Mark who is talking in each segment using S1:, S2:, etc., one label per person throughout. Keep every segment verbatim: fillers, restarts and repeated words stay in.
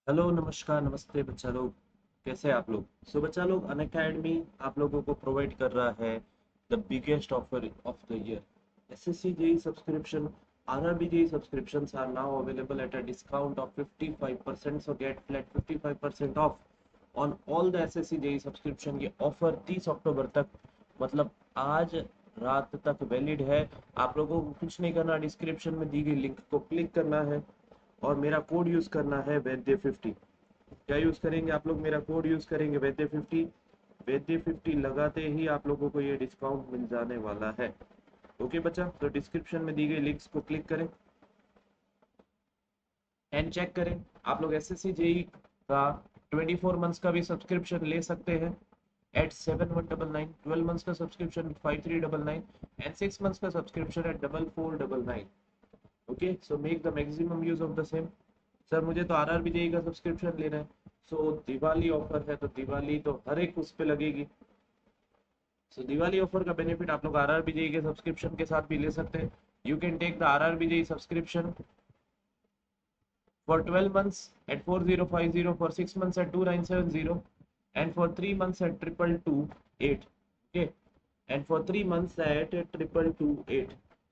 S1: Hello, नमस्कार, नमस्ते बच्चा लोग। कैसे हैं आप लोग? सो बच्चा लोग, अनअकैडमी आप लोगों को प्रोवाइड कर रहा है the biggest offer of the year. SSC JE subscription, RRB JE subscriptions are now available at a discount of fifty-five percent, so get flat fifty-five percent off on all the SSC JE subscription. ये offer तीस अक्टूबर तक, मतलब आज रात तक valid है। आप लोगों को कुछ नहीं करना, डिस्क्रिप्शन में दी गई लिंक को क्लिक करना है और मेरा कोड यूज करना है वैद्य फिफ्टी। क्या यूज करेंगे आप लोग? मेरा कोड यूज करेंगे वैद्य फिफ्टी। वैद्य फिफ्टी लगाते ही आप लोगों को ये डिस्काउंट मिल जाने वाला है। ओके बच्चा, तो डिस्क्रिप्शन में दी गई लिंक्स को क्लिक करें एंड चेक करें। आप लोग एसएससी जेई का ट्वेंटी फोर मंथ्स का भी सब्सक्रिप्शन ले सकते हैं at seven one double nine, twelve months का subscription five three double nine and six months का subscription at double four double nine. Okay, so make the maximum use of the same. Sir मुझे तो R R B JE का subscription लेना है। सो so, Diwali offer है, तो दिवाली तो हर एक उस पे लगेगी। सो so, दिवाली ऑफर का बेनिफिट आप लोग आर आर बी जेई के सब्सक्रिप्शन के साथ भी ले सकते हैं। You can take the R R B JE subscription for twelve months at four zero five zero, for six months at two nine seven zero and for three months at triple two eight. Okay, and for three months at triple two eight.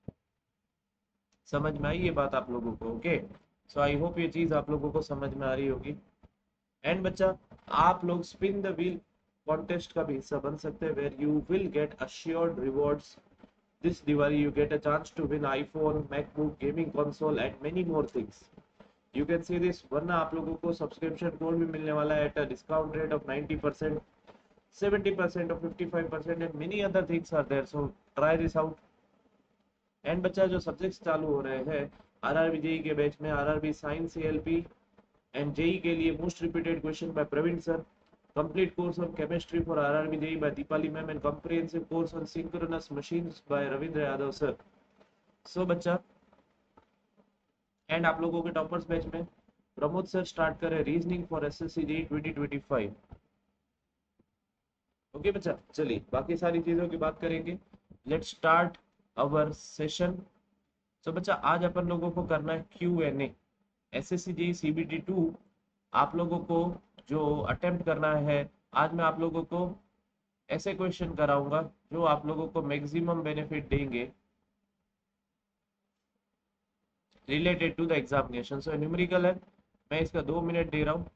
S1: समझ में आई ये बात आप लोगों को? Okay, so I hope ये चीज आप लोगों को समझ में आ रही होगी। एंड बच्चा, आप लोग स्पिन द व्हील कॉन्टेस्ट का भी हिस्सा बन सकते हैं, where you will get assured rewards. This Diwali you get a chance to win iPhone, MacBook, gaming console and many more things. You can see this. वरना आप लोगों को सब्सक्रिप्शन कोड भी मिलने वाला है at a discount rate of ninety percent, seventy percent और fifty five percent and many other things are there, so try this out. And बच्चा, जो सब्जेक्ट्स चालू हो रहे हैं आरआरबी जेई के बैच में, RRB science CLP and JE के लिए most repeated question by Praveen sir, complete course on chemistry for R R B J E by Deepali ma'am, and comprehensive course on synchronous machines by Ravindra Yadav sir. So बच्चा, and आप लोगों के toppers batch में Pramod sir start करे reasoning for SSC JE twenty twenty five. Okay बच्चा, चलिए बाकी सारी चीजों की बात करेंगे। Let's start our session. So बच्चा, आज अपन लोगों को करना है Q and A. SSC JE CBT two आप लोगों को जो अटेम्प्ट करना है, आज मैं आप लोगों को ऐसे क्वेश्चन कराऊंगा जो आप लोगों को मैक्सिमम बेनिफिट देंगे related to the examination. So numerical है, मैं इसका दो मिनट दे रहा हूँ।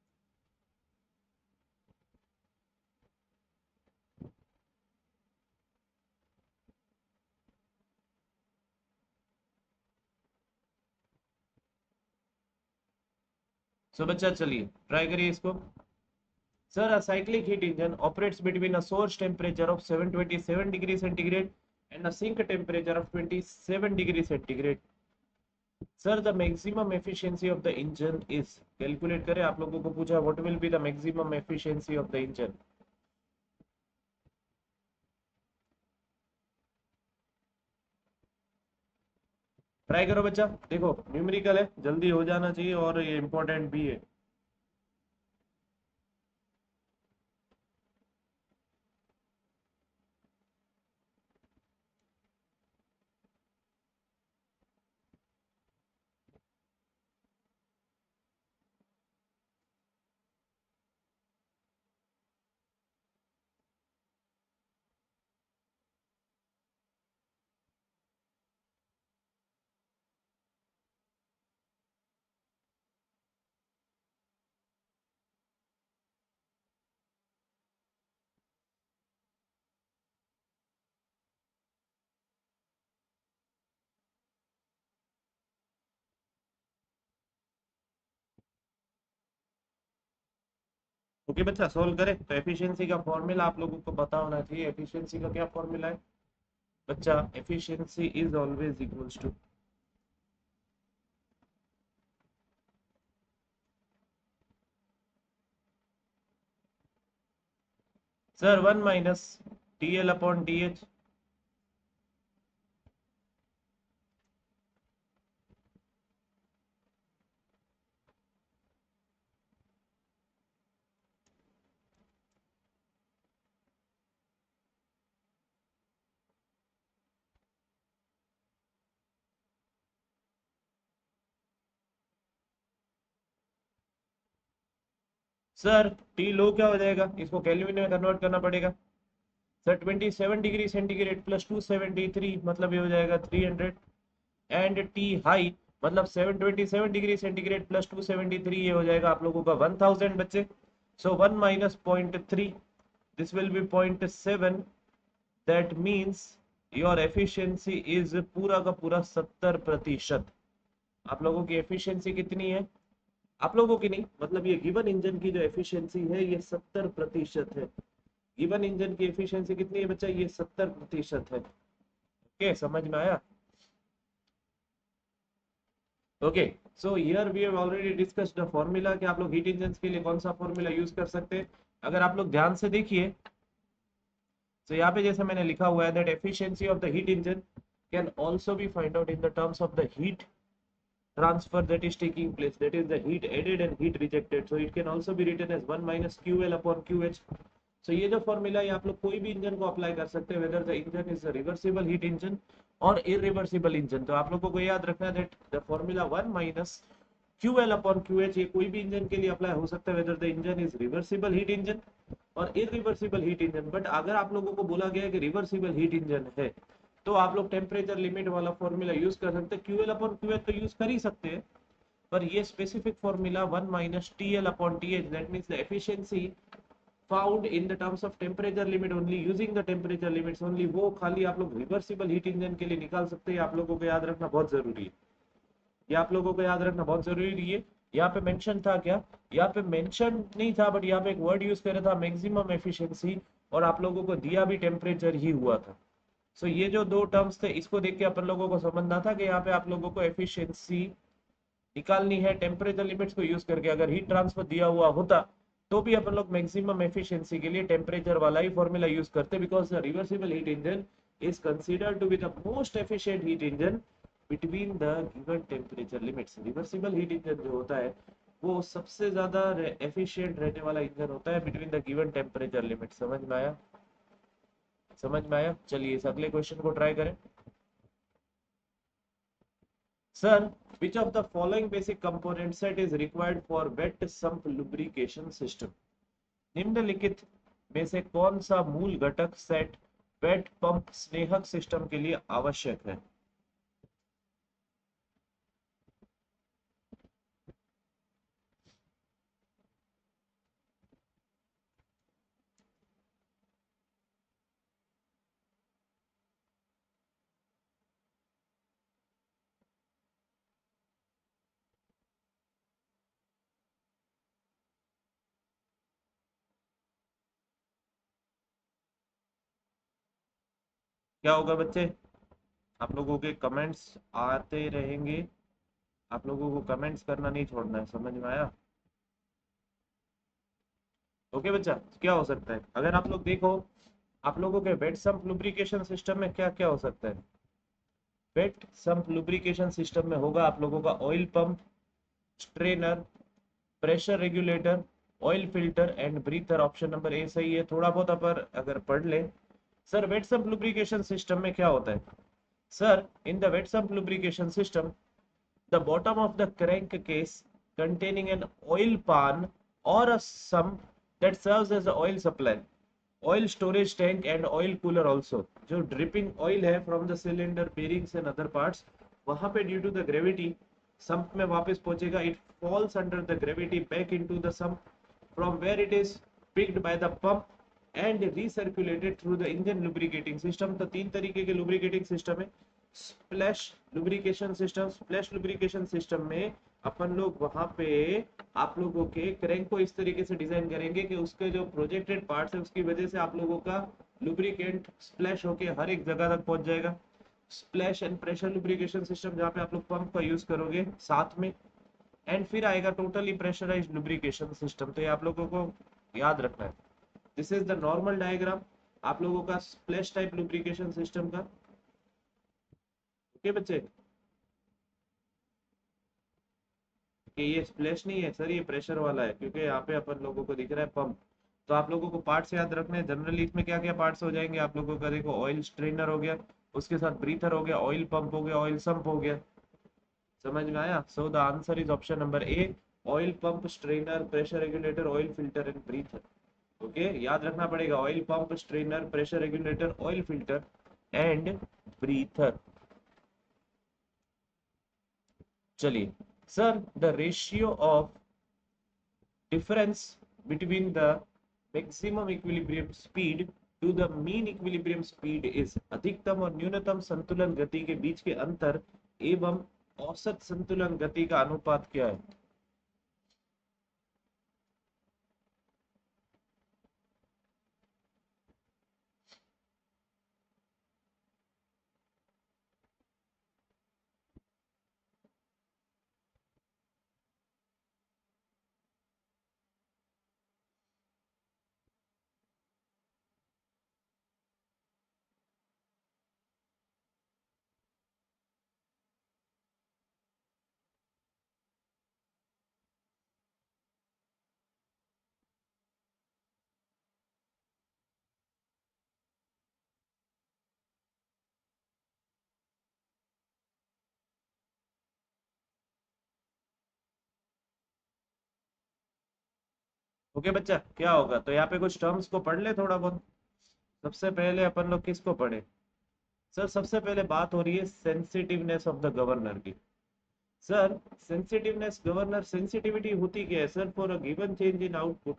S1: सो बच्चा चलिए ट्राई करिए इसको। Sir, a cyclic heat engine operates between a source temperature of seven hundred twenty-seven degree centigrade and a sink temperature of twenty-seven degree centigrade. Sir, the maximum efficiency of the engine is, calculate करें। आप लोगों को पूछा what will be the maximum efficiency of the engine. Try करो बच्चा, देखो numerical है, जल्दी हो जाना चाहिए और ये इंपॉर्टेंट भी है। ओके बच्चा, सोल्व करें। तो एफिशिएंसी का फॉर्मूला आप लोगों को पता होना चाहिए। एफिशिएंसी का क्या फॉर्मूला है बच्चा? Efficiency is always equals to, sir one minus T L upon T H. Sir T low क्या हो जाएगा, इसको केल्विन में कन्वर्ट करना पड़ेगा। Sir twenty seven degree centigrade plus two seventy three मतलब ये हो जाएगा three hundred. And T high मतलब seven twenty seven degree centigrade plus two seventy three ये हो जाएगा आप लोगों का वन थाउजेंड बच्चे। So one minus point three, this will be point seven, that means your efficiency is पूरा का पूरा सत्तर प्रतिशत। आप लोगों की एफिशिएंसी कितनी है, आप लोगों की नहीं, मतलब ये गिवन इंजन की जो एफिशिएंसी है ये सत्तर प्रतिशत है। गिवन इंजन की एफिशिएंसी कितनी है बच्चा, ये सत्तर प्रतिशत है। ओके, समझ में आया। Okay, so here we have already discussed the formula कि आप लोग हीट इंजन के लिए कौन सा फॉर्मूला यूज कर सकते हैं। अगर आप लोग ध्यान से देखिए तो यहाँ पे जैसे मैंने लिखा हुआ है that efficiency of the heat engine can also be find out in the terms of the heat transfer that is taking place, that is the heat added and heat rejected, so it can also be written as one minus ql upon qh। so ये जो formula है आप लोग कोई भी engine को apply कर सकते हैं, whether the engine is a reversible heat engine और इरिवर्सिबल इंजन। तो आप लोगों को याद रखना है that the formula one minus ql upon qh ये कोई भी इंजन के लिए अप्लाई हो सकता है, whether the engine is reversible heat engine और इरिवर्सिबल हीट इंजन। बट अगर आप लोगों को बोला गया है कि रिवर्सिबल हीट इंजन है तो आप लोग टेम्परेचर लिमिट वाला फॉर्मूला यूज कर सकते हैं, क्यूएल अपॉन क्यूएच तो यूज कर ही सकते हैं, पर ये specific formula one minus TL upon TH, that means the efficiency found in the terms of temperature limit only using the temperature limits only, वो खाली आप लोग रिवर्सिबल हीट इंजन के लिए निकाल सकते हैं। आप लोगों को याद रखना बहुत जरूरी है, ये आप लोगों को याद रखना बहुत जरूरी है। यहाँ पे मेंशन था क्या, यहाँ पे मेंशन नहीं था, बट यहाँ पे एक वर्ड यूज करा था मैक्सिमम एफिशिएंसी, और आप लोगों को दिया भी टेम्परेचर ही हुआ था। सो so, ये जो दो टर्म्स थे इसको देख के अपन लोगों को समझना था कि यहाँ पे आप लोगों को एफिशिएंसी निकालनी है टेम्परेचर लिमिट्स को यूज करके। अगर हीट ट्रांसफर दिया हुआ होता तो भी अपन लोग मैक्सिमम एफिशिएंसी के लिए टेम्परेचर वाला ही फॉर्मूला यूज करते, because the reversible heat engine is considered to be the most efficient heat engine between the given temperature limits. Reversible heat engine जो होता है वो सबसे ज्यादा एफिशिएंट रहने वाला इंजन होता है between the given temperature limit. समझ में आया, समझ में आया। चलिए इस अगले क्वेश्चन को ट्राई करें। Sir which of the following basic component set is required for wet sump lubrication system? निम्नलिखित में से कौन सा मूल घटक सेट वेट पंप स्नेहक सिस्टम के लिए आवश्यक है? क्या होगा बच्चे, आप लोगों के कमेंट्स आते रहेंगे, आप लोगों को कमेंट्स करना नहीं छोड़ना है। समझ में आया? ओके बच्चा, क्या हो सकता है अगर आप लोग देखो आप लोगों के वेट सम्प लुब्रिकेशन सिस्टम में क्या क्या हो सकता है। वेट सम्प लुब्रिकेशन सिस्टम में होगा आप लोगों का oil pump, strainer, pressure regulator, oil filter and breather. Option number A सही है। थोड़ा बहुत अपर अगर पढ़ ले। Sir wet sump lubrication system में क्या होता है? Sir in the wet sump lubrication system the bottom of the crankcase containing an oil pan or a sump that serves as a oil supply, oil storage tank and oil cooler also। जो dripping oil है from the cylinder, bearings and other parts, वहां पे due to the gravity sump में वापस पहुंचेगा। it falls under the gravity back into the sump from where it is picked by the pump and recirculated through the engine lubricating system। तो तीन तरीके के lubricating system है। Splash lubrication system, splash lubrication system में अपन लोग वहां पे आप लोगों के क्रैंक को इस तरीके से डिजाइन करेंगे कि उसके जो प्रोजेक्टेड पार्ट्स है उसकी वजह से आप लोगों का लुब्रिकेंट स्प्लैश होके हर एक जगह तक पहुंच जाएगा। Splash and pressure lubrication system जहाँ पे आप लोग पंप का यूज करोगे साथ में, एंड फिर आएगा टोटली प्रेशराइज्ड लुब्रिकेशन सिस्टम। तो ये आप लोगों को याद रखना है। This is the normal diagram आप लोगों का स्प्लैश टाइप लुब्रिकेशन सिस्टम का। ओके बच्चे, कि ये स्प्लैश नहीं है सर, ये प्रेशर वाला है क्योंकि यहाँ पे अपन लोगों को दिख रहा है पंप। तो आप लोगों को पार्ट्स याद रखने हैं। जनरली इसमें क्या क्या पार्ट्स हो जाएंगे आप लोगों का, देखो ऑयल स्ट्रेनर हो गया, उसके साथ ब्रीथर हो गया, ऑयल पंप हो गया, ऑयल सम्प हो गया। समझ में आया? So the answer is option number A, oil pump, strainer, pressure regulator, oil filter and breather. Okay, याद रखना पड़ेगा, oil pump, strainer, pressure regulator, oil filter and breather. चलिए sir, the ratio of difference between the maximum equilibrium speed to the mean equilibrium speed is, अधिकतम और न्यूनतम संतुलन गति के बीच के अंतर एवं औसत संतुलन गति का अनुपात क्या है? ओके okay, बच्चा क्या होगा, तो यहाँ पे कुछ टर्म्स को पढ़ ले थोड़ा बहुत। सबसे पहले अपन लोग किसको पढ़े? सर सबसे पहले बात हो रही है सेंसिटिवनेस ऑफ द गवर्नर की। सर सेंसिटिवनेस, गवर्नर सेंसिटिविटी होती क्या है sir? For a given change in output,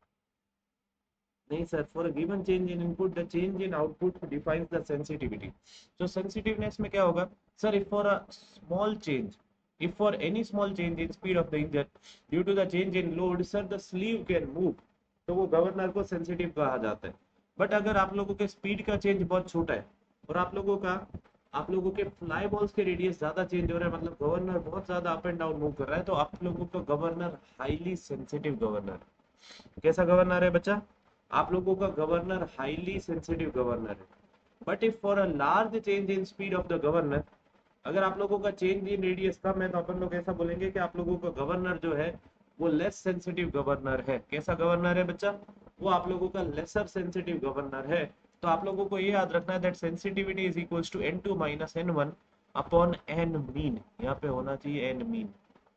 S1: नहीं sir, for a given change in input the change in output defines the sensitivity. तो सेंसिटिवनेस में क्या होगा sir? If for a small change, if for any small change in speed of the engine due to the change in load sir the sleeve can move, तो वो governor को sensitive कहा जाता है। बट अगर आप लोगों के स्पीड का चेंज बहुत छोटा है और आप लोगों का आप लोगों के फ्लाई बॉल्स के रेडियस ज्यादा चेंज हो रहा है, मतलब गवर्नर बहुत ज्यादा अप एंड डाउन मूव कर रहा है, तो आप लोगों का गवर्नर हाईली सेंसिटिव गवर्नर। कैसा गवर्नर है बच्चा? आप लोगों का गवर्नर हाईली सेंसिटिव गवर्नर है। But if for a large change in speed of the governor, अगर आप लोगों का चेंज इन रेडियस कम है तो अपन लोग ऐसा बोलेंगे कि आप लोगों का गवर्नर जो है वो लेस सेंसिटिव गवर्नर है। कैसा गवर्नर है बच्चा? वो आप लोगों का लेसर सेंसिटिव गवर्नर है। तो आप लोगों को ये याद रखना है that sensitivity is equals to N two minus N one upon N mean. यहाँ पे होना चाहिए N mean.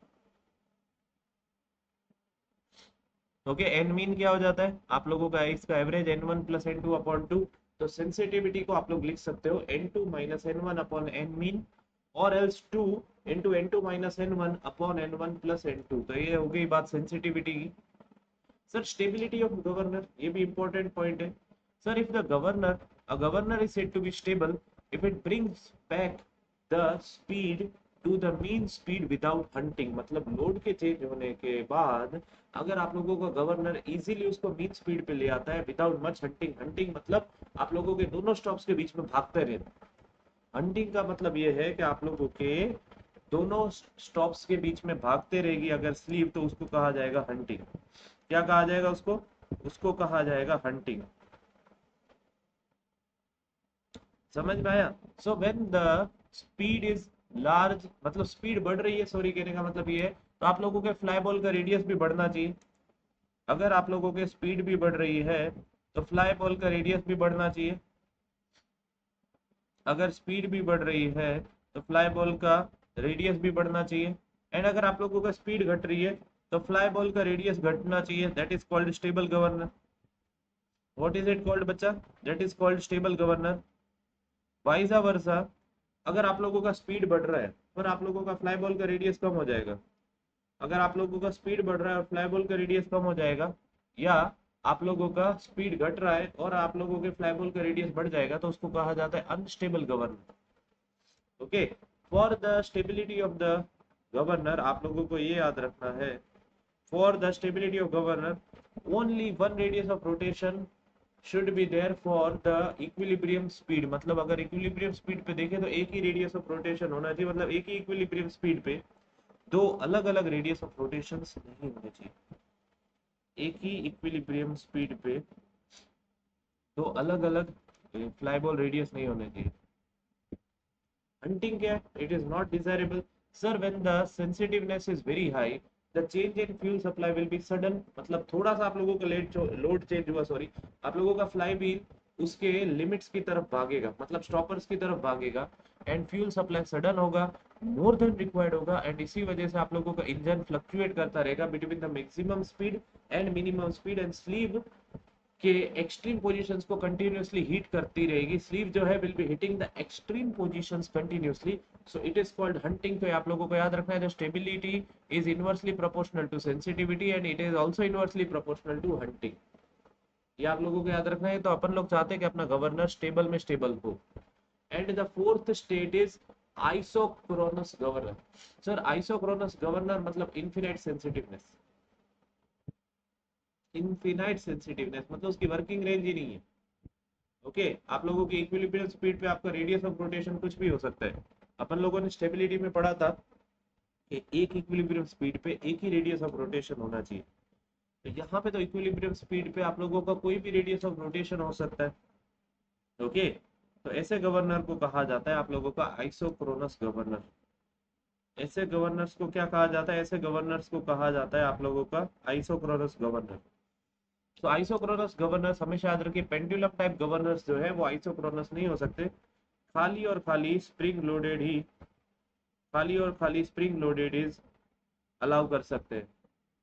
S1: Okay, N mean क्या हो जाता है आप लोगों का? इसका average N one plus N two upon two. तो सेंसिटिविटी को आप लोग लिख सकते हो N two minus N one upon N mean, और else two into N two minus N one upon N one plus N two. तो ये हो गई बात सेंसिटिविटी की। सर स्टेबिलिटी ऑफ गवर्नर, ये भी इंपॉर्टेंट पॉइंट है। Sir if the governor, a governor is said to be stable if it brings back the speed to the mean speed without hunting, मतलब लोड के change होने के बाद अगर आप लोगों का गवर्नर इजीली उसको मीन स्पीड पे ले आता है विदाउट मच हंटिंग। हंटिंग मतलब आप लोगों के दोनों स्टॉप्स के बीच में भागते रहना। हंटिंग का मतलब ये है कि आप लोगों के दोनों स्टॉप्स के बीच में भागते रहेगी अगर स्लीव, तो उसको कहा जाएगा हंटिंग। क्या कहा जाएगा उसको? उसको कहा जाएगा हंटिंग। समझ में आया? So when the speed is large, मतलब स्पीड बढ़ रही है, सॉरी कहने का मतलब ये है, तो आप लोगों के फ्लाई बॉल का रेडियस भी बढ़ना चाहिए। अगर आप लोगों के स्पीड भी बढ़ रही है तो फ्लाई बॉल का रेडियस भी बढ़ना चाहिए। अगर स्पीड भी बढ़ रही है तो फ्लाई बॉल का रेडियस भी बढ़ना चाहिए। एंड अगर आप लोगों का स्पीड घट रही है तो फ्लाई बॉल का रेडियस घटना चाहिए। That is called stable governor. What is it called बच्चा? That is called stable governor. Vice versa, अगर आप लोगों का स्पीड बढ़ रहा है पर आप लोगों का फ्लाई बॉल का रेडियस कम हो जाएगा, अगर आप लोगों का स्पीड बढ़ रहा है और फ्लाई बॉल का रेडियस कम हो जाएगा, या आप लोगों का स्पीड घट रहा है और आप लोगों के फ्लाई बॉल का रेडियस बढ़ जाएगा, तो उसको कहा जाता है unstable governor. Okay, for the stability of the governor आप लोगों को ये याद रखना है, for the stability of governor only one radius of rotation should be there for the equilibrium speed. मतलब अगर इक्विलिब्रियम स्पीड पे देखें तो एक ही रेडियस ऑफ रोटेशन होना चाहिए, मतलब एक ही इक्विलिब्रियम स्पीड पे दो अलग अलग रेडियस ऑफ रोटेशंस नहीं होने चाहिए। एक ही इक्विलिब्रियम स्पीड पे दो अलग अलग फ्लाई बॉल रेडियस नहीं होने चाहिए। हंटिंग क्या है? It is not desirable sir when the sensitiveness is very high the change in fuel supply will be sudden. मतलब थोड़ा सा आप लोगों का लेट लोड चेंज हुआ, सॉरी, आप लोगों का फ्लाई व्हील उसके लिमिट्स की तरफ भागेगा, मतलब स्टॉपर्स की तरफ भागेगा, एंड फ्यूल सप्लाई सडन होगा, मोर देन रिक्वायर्ड होगा, एंड इसी वजह से आप लोगों का इंजन फ्लक्चुएट करता रहेगा between the maximum speed and minimum speed, and sleeve के एक्सट्रीम पोजीशंस को कंटिन्यूअसली हीट करती रहेगी। स्लीव जो है will be hitting the extreme positions continuously, so it is called hunting. तो आप लोगों को याद रखना है, the stability is inversely proportional to sensitivity and it is also inversely proportional to hunting. ये आप लोगों को याद रखना है। तो अपन लोग चाहते हैं कि अपना गवर्नर स्टेबल में स्टेबल हो। And the fourth state is isochronous governor. Sir isochronous governor मतलब इनफिनाइट सेंसिटिवनेस। इनफिनाइट सेंसिटिवनेस मतलब उसकी वर्किंग रेंज ही नहीं है। Okay okay? आप लोगों की इक्विलिब्रियम स्पीड पे आपका रेडियस ऑफ रोटेशन कुछ भी हो सकता है। अपन लोगों ने स्टेबिलिटी में पढ़ा था कि एक इक्विलिब्रियम स्पीड पे एक ही रेडियस ऑफ रोटेशन होना चाहिए। तो यहाँ पे तो इक्विलिब्रियम स्पीड पे आप लोगों का कोई भी रेडियस ऑफ रोटेशन हो सकता है। Okay okay? तो ऐसे गवर्नर को कहा जाता है आप लोगों का आइसोक्रोनस गवर्नर। ऐसे गवर्नर्स को क्या कहा जाता है? ऐसे गवर्नर्स को कहा जाता है आप लोगों का आइसोक्रोनस गवर्नर। तो आइसोक्रोनस गवर्नर्स हमेशा याद रखिए, पेंडुलम टाइप गवर्नर्स जो है वो आइसोक्रोनस नहीं हो सकते। खाली और खाली स्प्रिंग लोडेड ही खाली और खाली स्प्रिंग लोडेड इज अलाउ कर सकते हैं।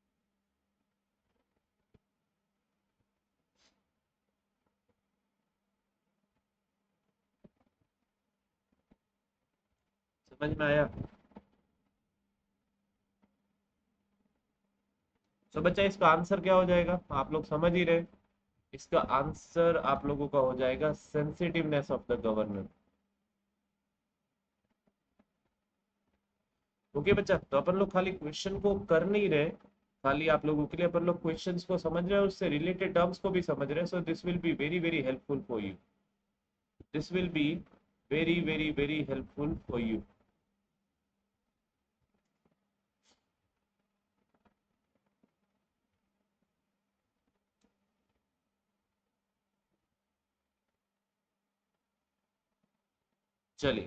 S1: समझ में आया? तो बच्चा इसका आंसर क्या हो जाएगा? आप लोग समझ ही रहे। इसका आंसर आप लोगों का हो जाएगा sensitiveness of the governor. Okay बच्चा, तो अपन लोग खाली क्वेश्चन को कर नहीं रहे, खाली आप लोगों के लिए अपन लोग क्वेश्चंस को समझ रहे हैं, उससे रिलेटेड टर्म्स को भी समझ रहे हैं। So this will be very very helpful for you. This will be very very very helpful for you. चलिए,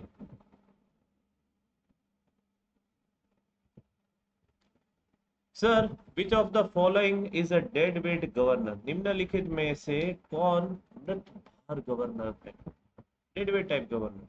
S1: sir which of the following is a dead weight governor? निम्नलिखित में से कौन मृत भार गवर्नर है? Dead weight type governor.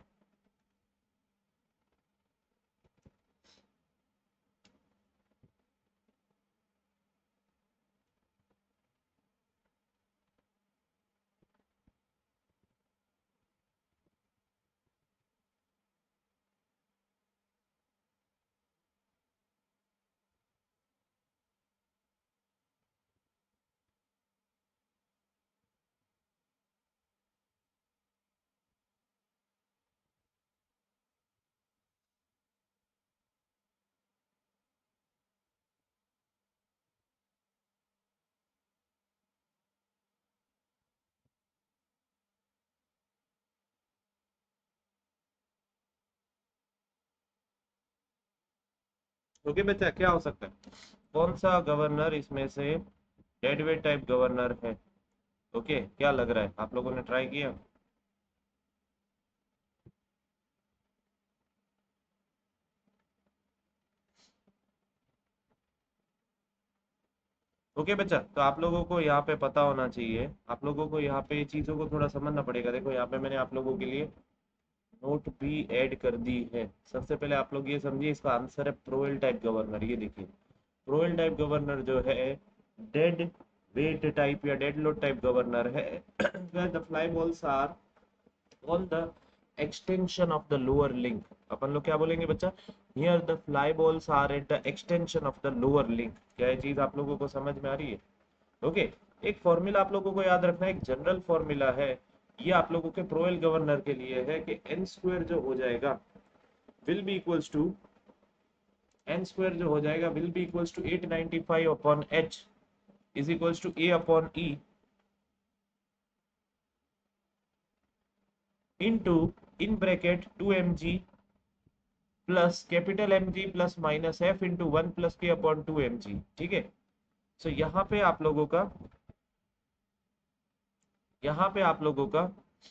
S1: Okay बच्चा, क्या हो सकता है? कौन सा गवर्नर इसमें से डेड वेट टाइप गवर्नर है? ओके, क्या लग रहा है? आप लोगों ने ट्राई किया? ओके बच्चा, तो आप लोगों को यहाँ पे पता होना चाहिए, आप लोगों को यहाँ पे चीज़ों को थोड़ा समझना पड़ेगा। देखो यहाँ पे मैंने आप लोगों के लिए नोट भी ऐड कर दी है। सबसे पहले आप लोग ये समझिए, इसका आंसर है प्रोएल टाइप गवर्नर। ये देखिए, प्रोएल टाइप गवर्नर जो है डेड वेट टाइप या डेड लोड टाइप गवर्नर है where the fly balls are on the extension of the lower link। अपन लोग क्या बोलेंगे बच्चा? here the fly balls are at the extension of the lower link। क्या ये चीज आप लोगों को समझ में आ रही है? ओके okay, एक फॉर्मूला आप लोगों को याद रखना है, एक जनरल फॉर्मूला है, ये आप लोगों के प्रोएल गवर्नर के लिए है कि एन स्क्वायर जो हो जाएगा will be equals to N square जो हो जाएगा will be equals to eight ninety five upon H is equals to A upon E into in bracket two M G plus capital M G plus minus F into one plus K upon two M G. ठीक है, सो यहाँ पे आप लोगों का यहाँ पे आप लोगों का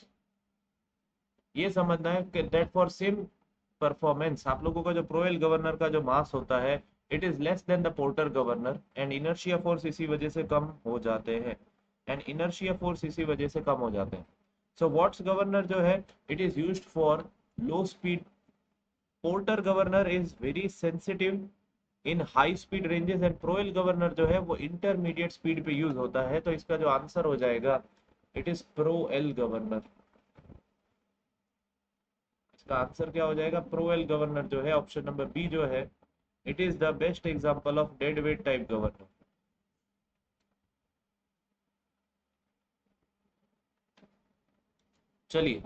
S1: ये समझना है कि दैट फॉर सेम परफॉर्मेंस आप लोगों का जो प्रोएल गवर्नर का जो मास होता है it is less than the Porter governor, and inertia force इसी वजह से कम हो जाते हैं एंड इनर्शिया फोर्स इसी वजह से कम हो जाते हैं। सो व्हाट्स गवर्नर जो है it is used for low speed. Porter governor is very sensitive in high speed ranges and Proell governor जो है वो इंटरमीडिएट स्पीड पे यूज होता है। तो इसका जो आंसर हो जाएगा इट इज प्रोएल गवर्नर। इसका आंसर क्या हो जाएगा? प्रोएल गवर्नर जो है ऑप्शन नंबर बी जो है it is the best example of dead weight type governor. चलिए,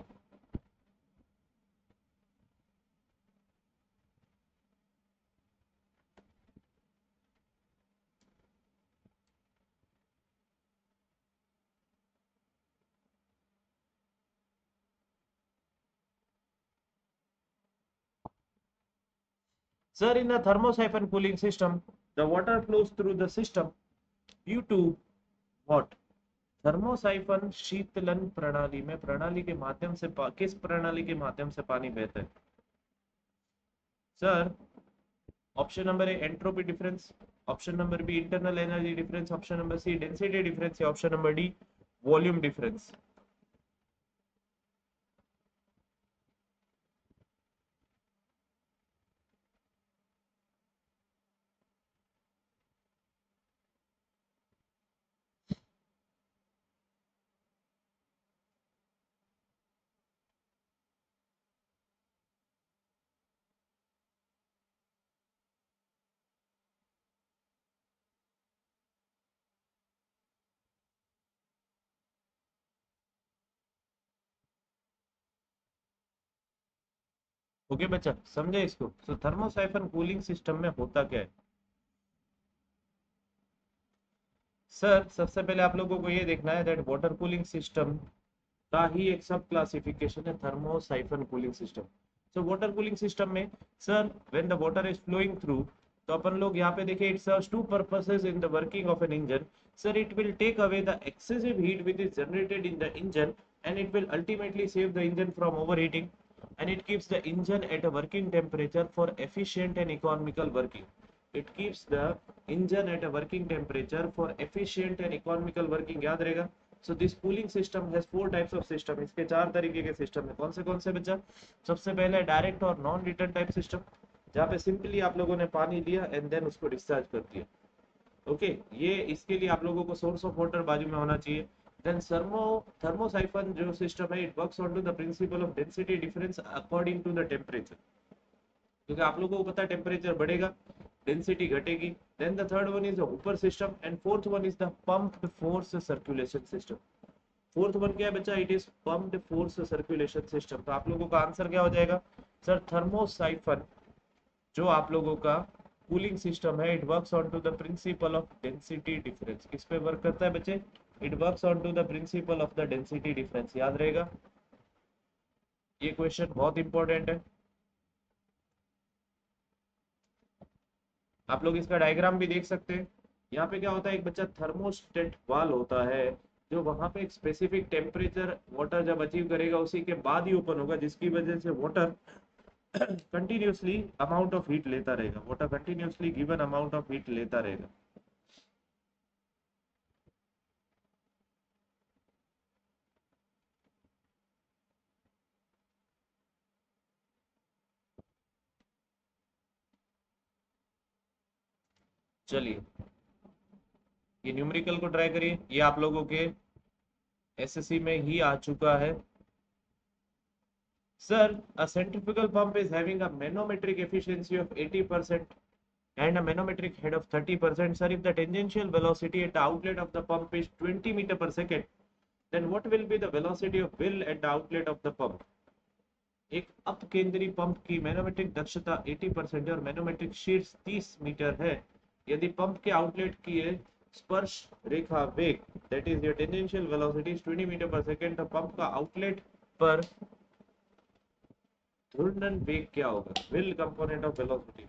S1: sir, in a thermosiphon cooling system the water flows through the system due to what? Thermosiphon शीतलन प्रणाली में प्रणाली के माध्यम से किस प्रणाली के माध्यम से पानी बहता है? Sir, option number A entropy difference, option number B internal energy difference, option number C density difference या option number D volume difference. Okay बच्चा, समझे इसको? तो थर्मोसाइफन कूलिंग सिस्टम में होता क्या है? सर, सबसे पहले आप लोगों को ये देखना है दैट वाटर कूलिंग सिस्टम का ही एक सब क्लासिफिकेशन है thermosiphon cooling system. So water cooling system में sir when the water is flowing through, तो अपन लोग यहाँ पे देखिए it serves two purposes in the working of an engine. Sir, it will take away the excessive heat which is generated in the engine and it will ultimately save the engine from overheating and it keeps the engine at a working temperature for efficient and economical working. It keeps the engine at a working temperature for efficient and economical working। याद रहेगा। So this cooling system has four types of system. इसके चार तरीके के system है। कौन से कौन से बच्चा? सबसे पहले डायरेक्ट और नॉन रिटर्न टाइप सिस्टम, जहाँ पे सिंपली आप लोगों ने पानी लिया एंड देन उसको डिस्चार्ज कर दिया। Okay okay? ये इसके लिए आप लोगों को सोर्स ऑफ वाटर बाजू में होना चाहिए। देन थर्मो थर्मोसाइफन जो सिस्टम है it works on to the principle of density difference according to the temperature. क्योंकि आप लोगों को पता है टेम्परेचर बढ़ेगा डेंसिटी घटेगी। Then the third one is the ऊपर system and fourth one is the pumped force circulation system. Fourth one क्या है बच्चा? It is pumped force circulation system. तो आप लोगों का आंसर क्या हो जाएगा? सर, थर्मोसाइफन जो आप लोगों का कूलिंग सिस्टम है it works on to the principle of density difference. किस पे वर्क करता है बच्चे? It works on to the principle of the density difference. याद रहेगा, ये क्वेश्चन बहुत इंपॉर्टेंट है। आप लोग इसका डायग्राम भी देख सकते हैं। यहाँ पे क्या होता है, एक बच्चा थर्मोस्टेट वाल होता है जो वहां पे एक स्पेसिफिक टेम्परेचर वाटर जब अचीव करेगा उसी के बाद ही ओपन होगा, जिसकी वजह से water continuously amount of heat लेता रहेगा। Water continuously given amount of heat लेता रहेगा। चलिए, ये न्यूमेरिकल को ट्राई करिए। ये आप लोगों के एसएससी में ही आ चुका है। Sir, a centrifugal pump is having a manometric efficiency of eighty percent and a manometric head of thirty percent. Sir, if the tangential velocity at the outlet of the pump is twenty meter per second, then what will be the velocity of will at the outlet of the pump? एक अपकेंद्री pump की manometric दक्षता अस्सी percent है और manometric शीर्ष तीस metre है। यदि पंप के आउटलेट की स्पर्श रेखा वेग that is your tangential velocity twenty metre per second, तो पंप का आउटलेट पर घूर्णन वेग क्या होगा? Whirl component of velocity.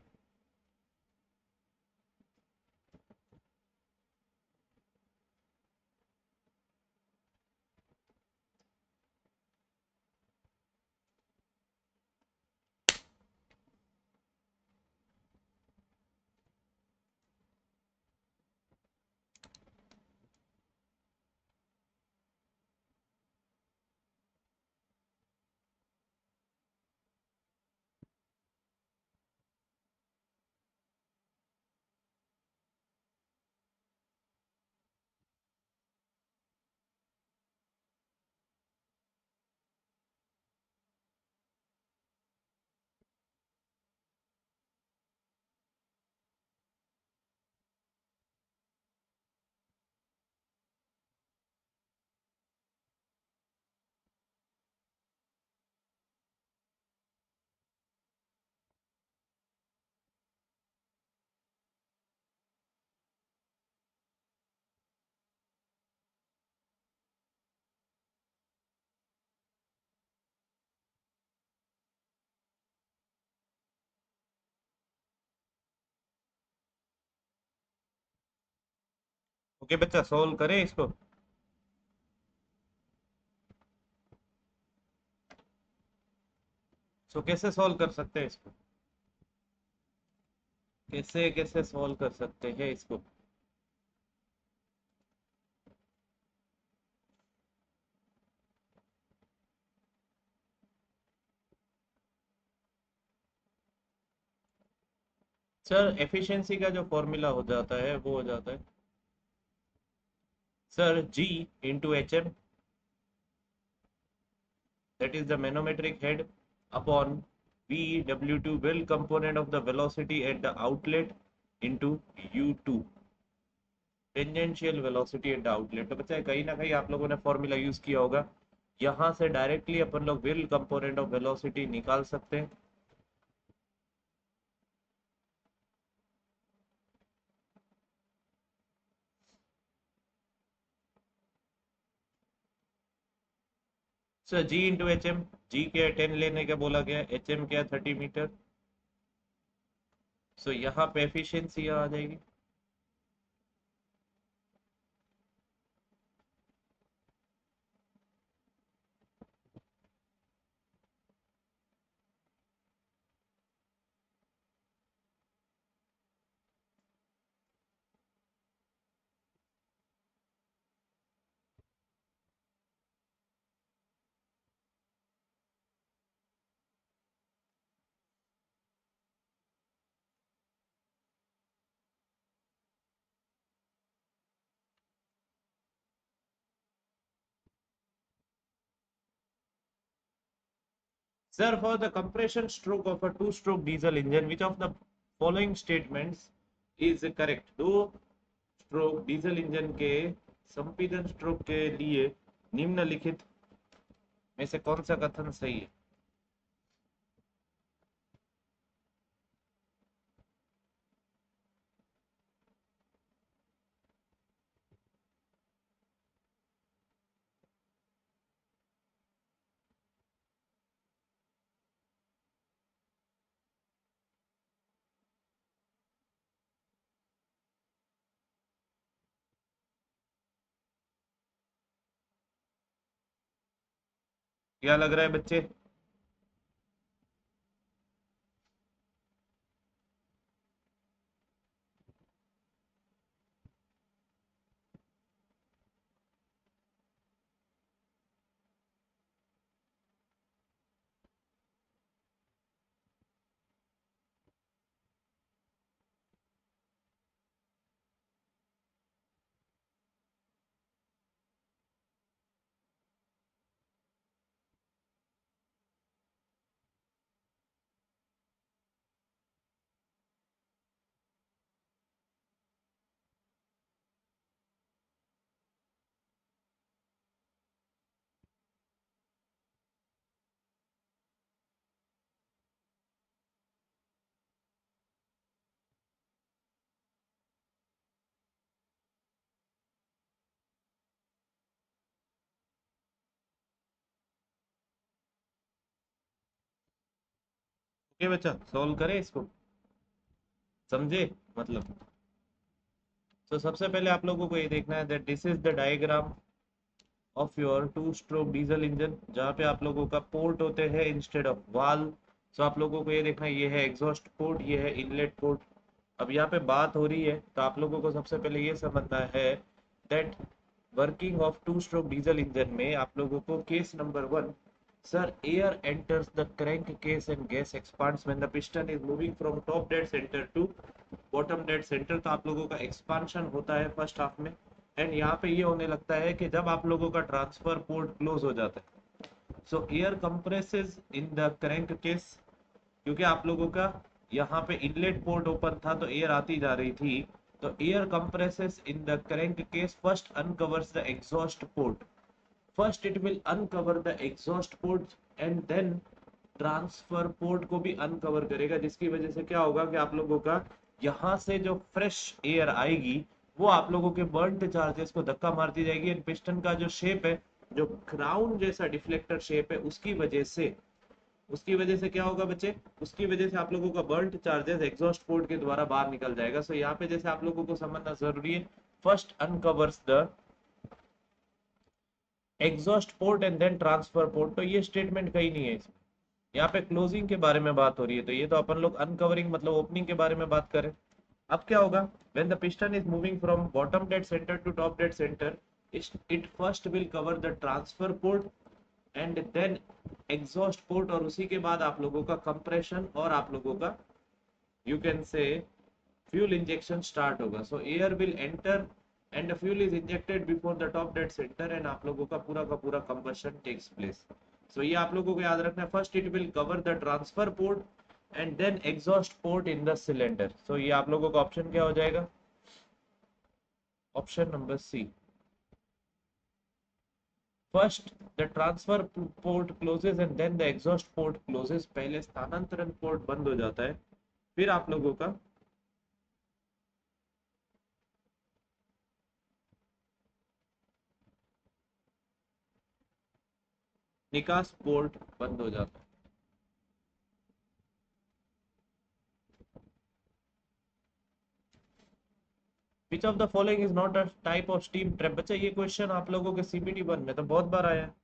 S1: Okay बच्चा, सोल्व करें इसको। सो कैसे सोल्व कर सकते हैं इसको, कैसे कैसे सोल्व कर सकते हैं इसको। सर एफिशिएंसी का जो फॉर्मूला हो जाता है वो हो जाता है sir G into H M, that is the manometric head, upon V W two will component of the velocity at the outlet into U two tangential velocity at the outlet. तो बच्चा कहीं ना कहीं आप लोगों ने फॉर्मूला यूज किया होगा, यहाँ से डायरेक्टली अपन लोग विल कंपोनेंट ऑफ वेलोसिटी निकाल सकते हैं। Sir G into H M, G क्या है टेन लेने का बोला गया, एच एम क्या थर्टी मीटर। सो यहाँ पे एफिशिएंसी आ जाएगी। Sir, for the compression stroke of a two-stroke diesel engine, which of the following statements is correct? दो स्ट्रोक डीजल इंजन के संपीड़न स्ट्रोक के लिए निम्नलिखित में से कौन सा कथन सही है? क्या लग रहा है बच्चे? ओके बच्चा, सॉल्व करें इसको, समझे मतलब। तो सबसे पहले आप लोगों को ये देखना है that this is the diagram of your two stroke diesel engine, जहाँ पे आप लोगों का पोर्ट होते हैं इंस्टेड ऑफ वाल्व। सो आप लोगों को ये देखना है, ये है एग्जॉस्ट पोर्ट, ये है इनलेट पोर्ट। अब यहाँ पे बात हो रही है तो आप लोगों को सबसे पहले ये समझना है that working of two stroke diesel engine में आप लोगों को case number one, sir air enters the crank case and gas expands when the piston is moving from top dead centre to bottom dead centre. तो आप लोगों का expansion होता है फर्स्ट हाफ में, एंड यहाँ पे ये होने लगता है कि जब आप लोगों का ट्रांसफर पोर्ट क्लोज हो जाता है, so air compresses in the crank case, क्योंकि आप लोगों का यहाँ पे इनलेट पोर्ट ओपन था तो एयर आती जा रही थी, तो air compresses in the crank case first uncovers the exhaust port, first it will uncover the exhaust port and then transfer port को भी अनकवर करेगा, जिसकी वजह से क्या होगा कि आप लोगों का यहाँ से जो फ्रेश एयर आएगी वो आप लोगों के बर्न्ट चार्जेस को धक्का मारती जाएगी, एंड पिस्टन का जो शेप है, जो क्राउन जैसा डिफ्लेक्टर शेप है, उसकी वजह से उसकी वजह से क्या होगा बच्चे, उसकी वजह से आप लोगों का बर्न्ट चार्जेस एग्जॉस्ट पोर्ट के द्वारा बाहर निकल जाएगा। सो यहाँ पे जैसे आप लोगों को समझना जरूरी है first uncovers the exhaust port and then transfer port। तो ये स्टेटमेंट कहीं नहीं है इसमें, यहाँ पे क्लोजिंग के बारे में बात हो रही है, तो ये तो अपन लोग अनकवरिंग मतलब ओपनिंग के बारे में बात करें। अब क्या होगा, when the piston is moving from bottom dead center to top dead center, it first will cover the transfer port and then exhaust port, और उसी के बाद आप लोगों का कंप्रेशन और आप लोगों का you can say fuel injection start होगा। so air will enter and the fuel is injected before the top dead center and आप लोगों का पूरा का पूरा combustion takes place। so ये आप लोगों को याद रखना है, first it will cover the transfer port and then exhaust port in the cylinder। so ये आप लोगों का ऑप्शन क्या हो जाएगा, option number C. first the transfer port closes and then the exhaust port closes, पहले स्थानांतरण पोर्ट बंद हो जाता है, फिर आप लोगों का निकास पोर्ट बंद हो जाता है। Which of the following is not a type of steam trap? बच्चा ये क्वेश्चन आप लोगों के सीबीटी वन में तो बहुत बार आया है।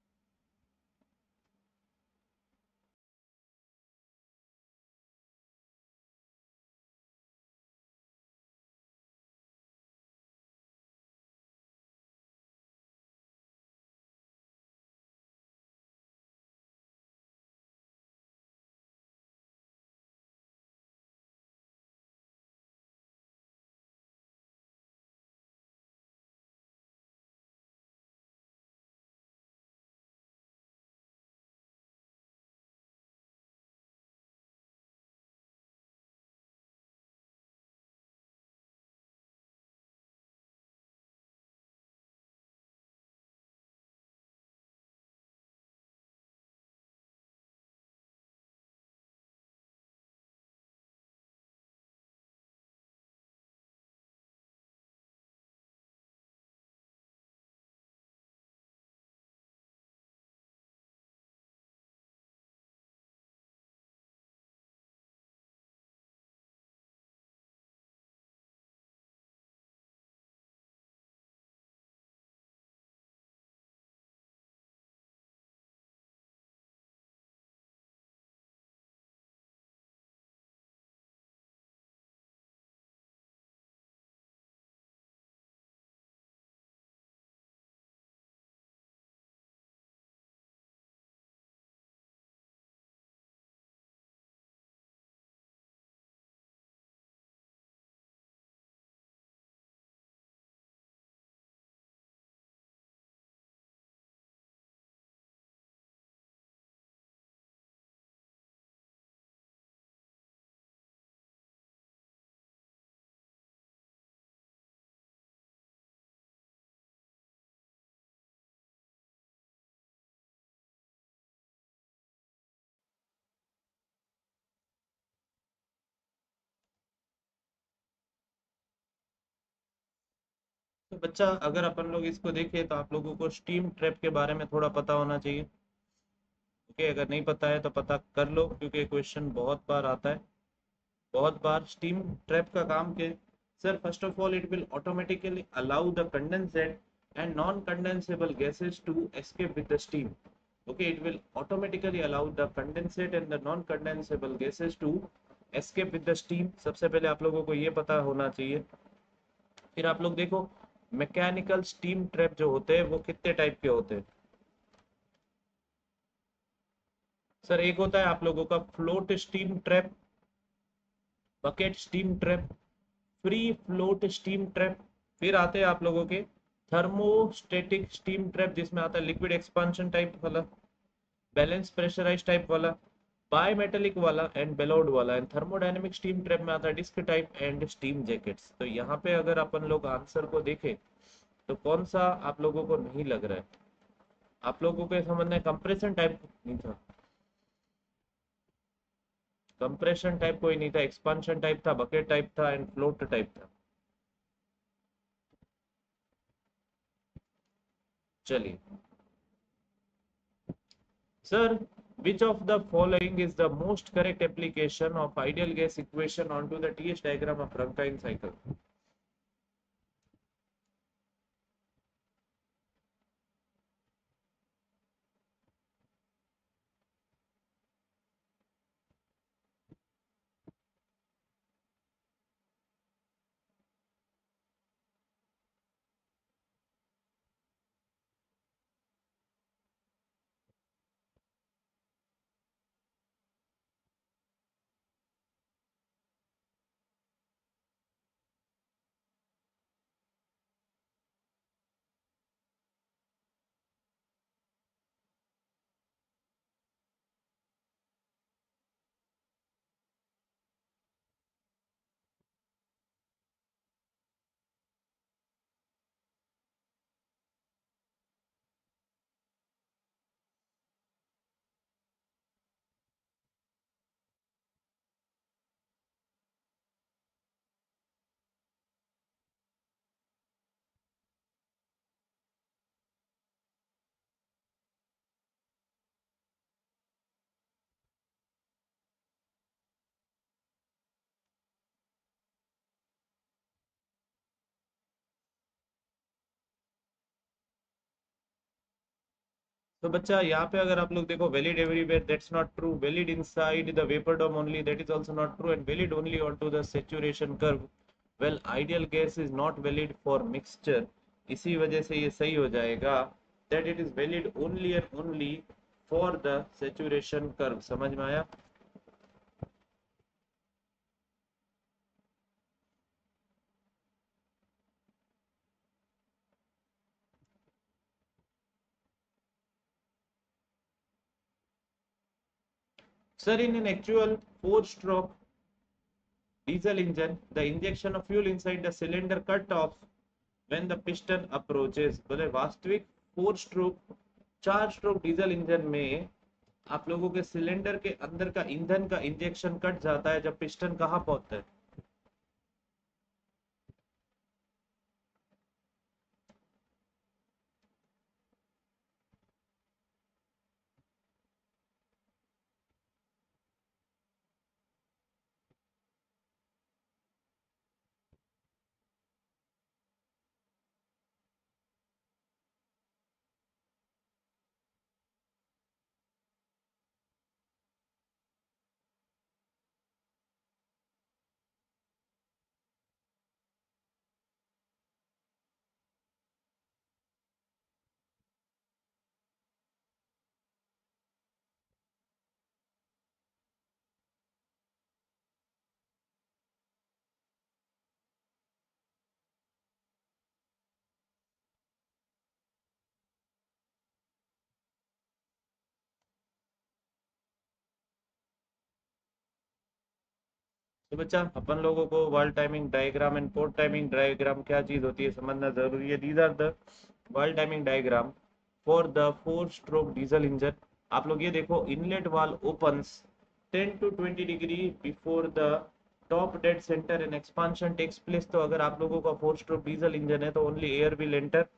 S1: तो बच्चा अगर अपन लोग इसको देखें तो आप लोगों को स्टीम ट्रैप के बारे में थोड़ा पता होना चाहिए। ओके, अगर नहीं पता है तो पता कर लो, क्योंकि क्वेश्चन बहुत बार आता है, बहुत बार। स्टीम ट्रैप का काम के sir, first of all it will automatically allow the condensate and non-condensable gases to escape with the steam। okay, it will automatically allow the condensate and the non-condensable gases to escape with the steam। सबसे पहले आप लोगों को ये पता होना चाहिए। फिर आप लोग देखो, मैकेनिकल स्टीम ट्रैप जो होते हैं वो कितने टाइप के होते हैं। सर एक होता है आप लोगों का float steam trap, bucket steam trap, free float steam trap, फिर आते हैं आप लोगों के थर्मोस्टेटिक स्टीम ट्रैप, जिसमें आता है लिक्विड एक्सपांशन टाइप वाला, बैलेंस प्रेशराइज टाइप वाला, बायमेटेलिक वाला एंड बेलोड वाला, एंड थर्मोडायनेमिक स्टीम ट्रैप में आता है disc type and steam jackets. तो यहाँ पे अगर अपन लोग आंसर को देखें तो कौन सा आप लोगों को नहीं लग रहा है, आप लोगों को समझना है कंप्रेशन टाइप नहीं था, कंप्रेशन टाइप कोई नहीं था, एक्सपांशन टाइप था, बकेट टाइप था एंड फ्लोट टाइप था। चलिए sir, which of the following is the most correct application of ideal gas equation onto the T S diagram of Rankine cycle? तो बच्चा यहाँ पे अगर आप लोग देखो valid everywhere, that's not true. Valid inside the vapour dome only, that is also not true. And valid only on to the saturation curve, well ideal gas is not valid for mixture. इसी वजह से ये सही हो जाएगा, that it is valid only and only for the saturation curve. समझ में आया? Sir, in an actual four-stroke diesel engine, the injection of fuel inside the cylinder cut off when the piston approaches। बोले वास्तविक four stroke चार stroke diesel engine में आप लोगों के सिलेंडर के अंदर का ईंधन का इंजेक्शन कट जाता है जब पिस्टन कहाँ पहुंचता है? तो बच्चा अपन लोगों को valve timing diagram and port timing diagram क्या चीज होती है समझना जरूरी है। These are the valve timing diagram for the four stroke diesel engine. आप लोग ये देखो, inlet valve opens ten to twenty degree before the top dead centre and expansion takes place. तो अगर आप लोगों का फोर स्ट्रोक डीजल इंजन है तो only air will enter,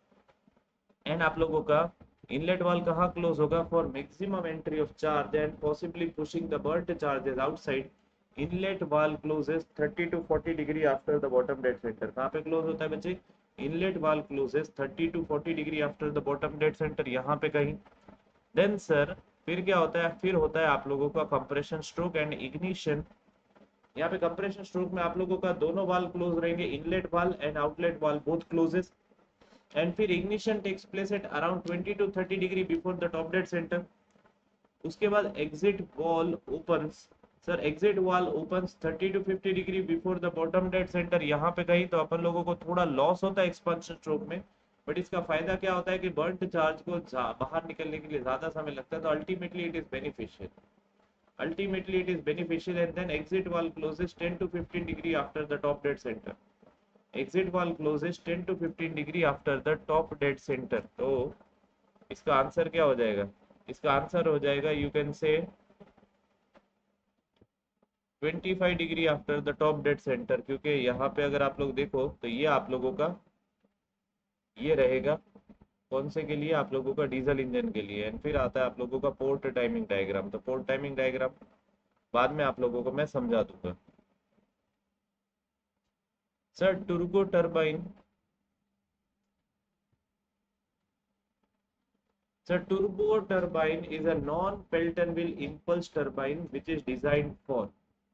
S1: and आप लोगों का इनलेट वाल कहाँ क्लोज होगा? For maximum entry of charge and possibly pushing the burnt charges outside, inlet valve closes thirty to forty degree after the bottom dead centre. कहाँ पे close होता है बच्चे? Inlet valve closes thirty to forty degree after the bottom dead centre, यहाँ पे कहीं। Then sir फिर क्या होता है? फिर होता है आप लोगों का कंप्रेशन स्ट्रोक एंड इग्निशन। यहाँ पे कंप्रेशन स्ट्रोक में आप लोगों का दोनों वाल क्लोज रहेंगे, inlet valve and outlet valve both closes. And फिर ignition takes place at around twenty to thirty degree before the top dead centre. उसके बाद exit valve opens. Sir exit valve opens thirty to fifty degree before the bottom dead centre, यहाँ पे कहीं। तो अपन लोगों को थोड़ा लॉस होता है एक्सपांशन स्ट्रोक में, बट इसका फायदा क्या होता है कि बर्न्ड चार्ज को बाहर निकलने के लिए ज्यादा समय लगता है, तो ultimately it is beneficial. Ultimately it is beneficial. And then exit valve closes ten to fifteen degree after the top dead centre. Exit valve closes ten to fifteen degree after the top dead centre. तो इसका answer क्या हो जाएगा? इसका answer हो जाएगा, you can say twenty five degree after the top dead centre, क्योंकि यहाँ पे अगर आप लोग देखो तो ये आप लोगों का ये रहेगा कौन से के लिए? आप लोगों का डीजल इंजन के लिए। एंड फिर आता है आप लोगों का पोर्ट टाइमिंग डायग्राम। तो पोर्ट टाइमिंग डायग्राम बाद में आप लोगों को मैं समझा दूंगा। Sir turbo turbine, sir turbo turbine is a non-Pelton-wheel impulse turbine which is designed for।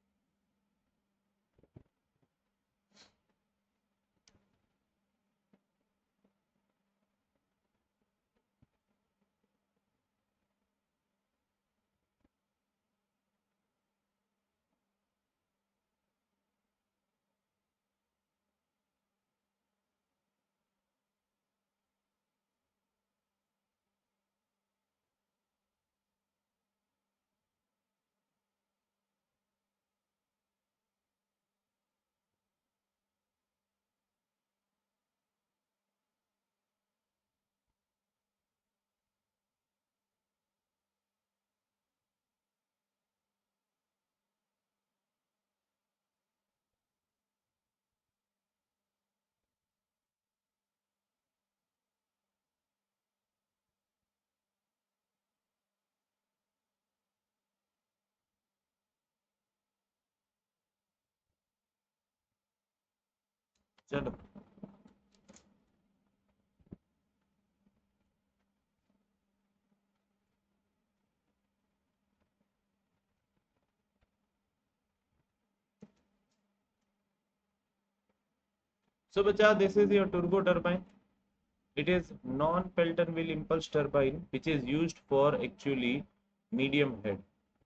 S1: चलो So bacha, this is your turbo turbine. It is non-Pelton wheel impulse turbine which is used for actually medium head.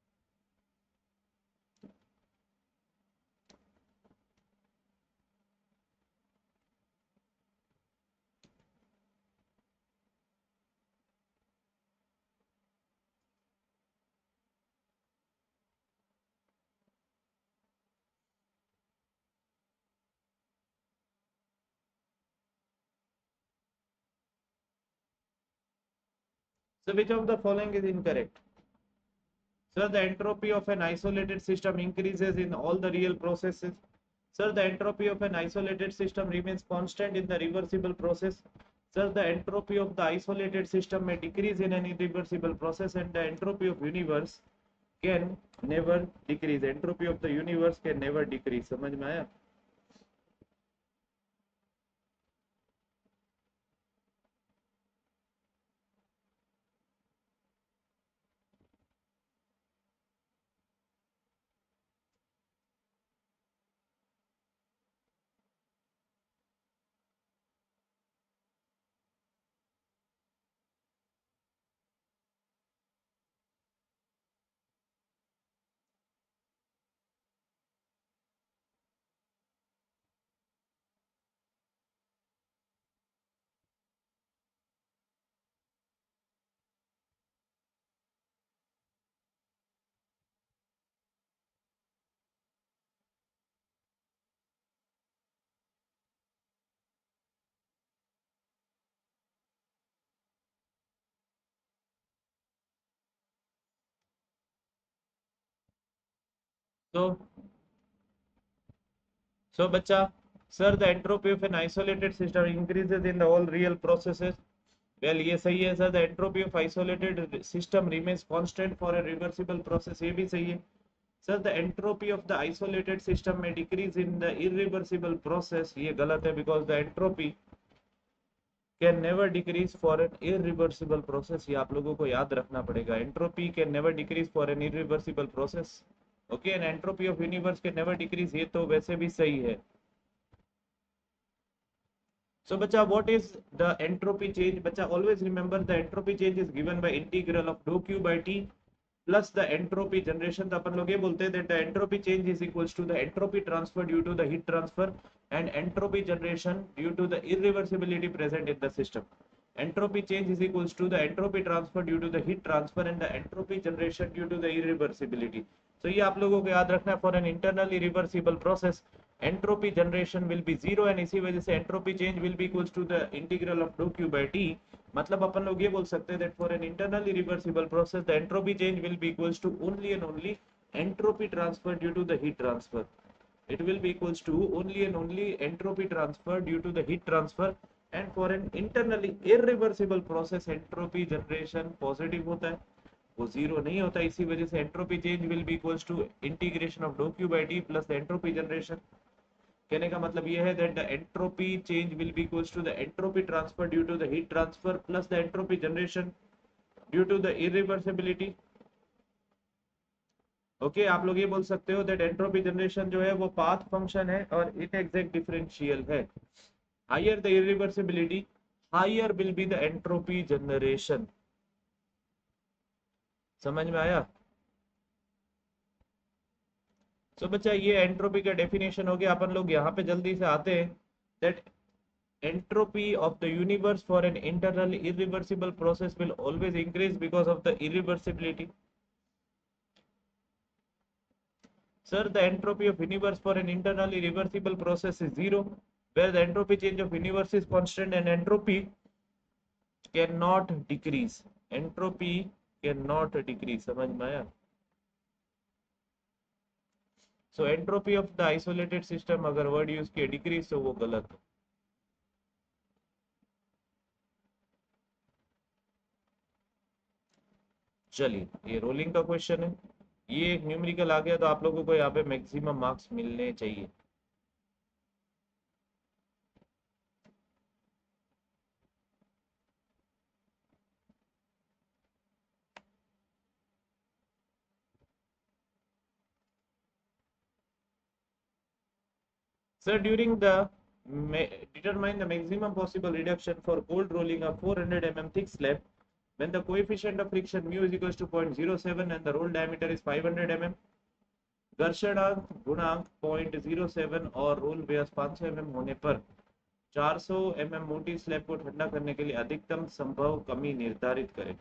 S1: So which of the following is incorrect? Sir, the entropy of an isolated system increases in all the real processes. Sir, the entropy of an isolated system remains constant in the reversible process. Sir, the entropy of the isolated system may decrease in an irreversible process, and the entropy of universe can never decrease. Entropy of the universe can never decrease. समझ में आया? So, so bacha, sir, the entropy of an isolated system increases in the all real processes. Well, ये सही है sir. The entropy of isolated system remains constant for a reversible process. ये भी सही है. Sir, the entropy of the isolated system may decrease in the irreversible process. ये गलत है because the entropy can never decrease for an irreversible process. ये आप लोगों को याद रखना पड़ेगा. Entropy can never decrease for an irreversible process. Okay, and entropy of universe can never decrease. ये तो वैसे भी सही है. So, bacha, what is the entropy change? Bacha, always remember the entropy change is given by integral of dou q by t plus the entropy generation. तो अपन लोग ये बोलते हैं that the entropy change is equals to the entropy transfer due to the heat transfer and entropy generation due to the irreversibility present in the system. Entropy change is equals to the entropy transfer due to the heat transfer and the entropy generation due to the irreversibility. So ये आप लोगों को याद रखना है. For an internally reversible process, entropy generation will be zero and इसी वजह से entropy change will be equals to the integral of dou q by t. मतलब अपन लोग ये बोल सकते हैं that for an internally reversible process the entropy change will be equals to only and only entropy transfer due to the heat transfer. It will be equals to only and only entropy transfer due to the heat transfer. And for an internally irreversible process entropy generation positive होता है, वो zero नहीं होता. इसी वजह से entropy change will be equals to integration of d Q by T plus the entropy generation. कहने का मतलब ये है that the entropy change will be equals to the entropy transfer due to the heat transfer plus the entropy generation due to the irreversibility. Okay, आप लोग ये बोल सकते हो दैट एंट्रोपी जनरेशन जो है वो पाथ फंक्शन है और इनएग्जैक्ट डिफरेंशियल है. Higher the irreversibility, higher will be the entropy generation. समझ में आया? सो so, बच्चा ये एंट्रोपी का डेफिनेशन हो गया. अपन लोग यहाँ पे जल्दी से आते हैं that entropy of the universe for an internally irreversible process will always increase because of the irreversibility. Sir, the entropy of universe for an internally reversible process is zero, where the entropy change of universe is constant and entropy cannot decrease. Entropy cannot decrease. समझ में आया? So entropy of the isolated system अगर word use किया decrease तो वो गलत है. चलिए, ये रोलिंग का क्वेश्चन है. ये एक न्यूमेरिकल आ गया तो आप लोगों को यहाँ पे मैक्सिमम मार्क्स मिलने चाहिए. Sir, during the determine the maximum possible reduction for cold rolling a four hundred millimeter thick slab when the coefficient of friction mu is equals to zero point zero seven and the roll diameter is five hundred millimeters. घर्षणांक गुणांक zero point zero seven और roll व्यास five hundred millimeters होने पर four hundred millimeters मोटी slab को ठंडा करने के लिए अधिकतम संभव कमी निर्धारित करें.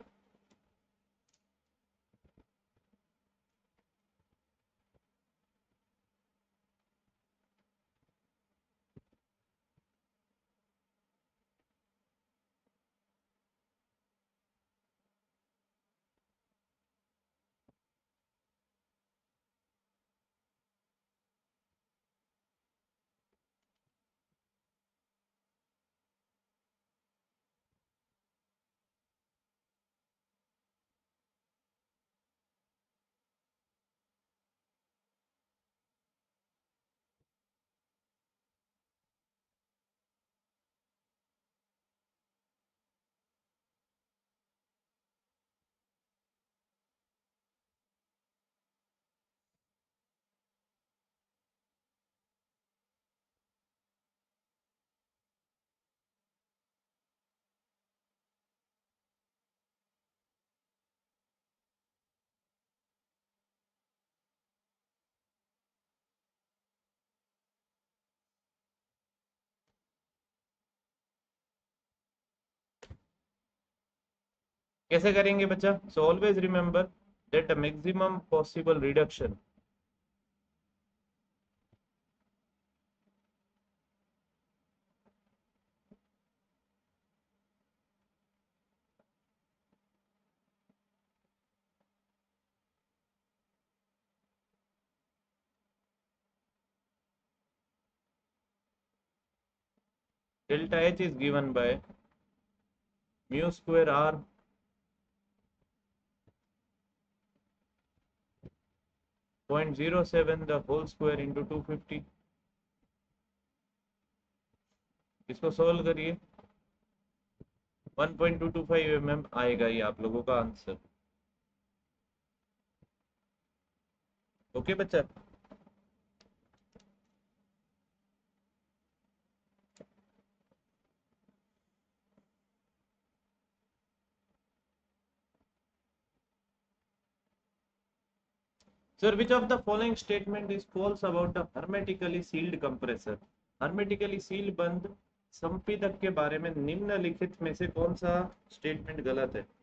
S1: कैसे करेंगे बच्चा? So always remember that the maximum possible reduction delta H is given by mu square R zero point zero seven the whole square into two hundred fifty. इसको सॉल्व करिए, one point two two five millimeters आएगा ये आप लोगों का answer. Okay बच्चा. Sir, which of the following statement is false about the hermetically sealed compressor? hermetically sealed बंद संपीड़क के बारे में निम्नलिखित में से कौन सा स्टेटमेंट गलत है?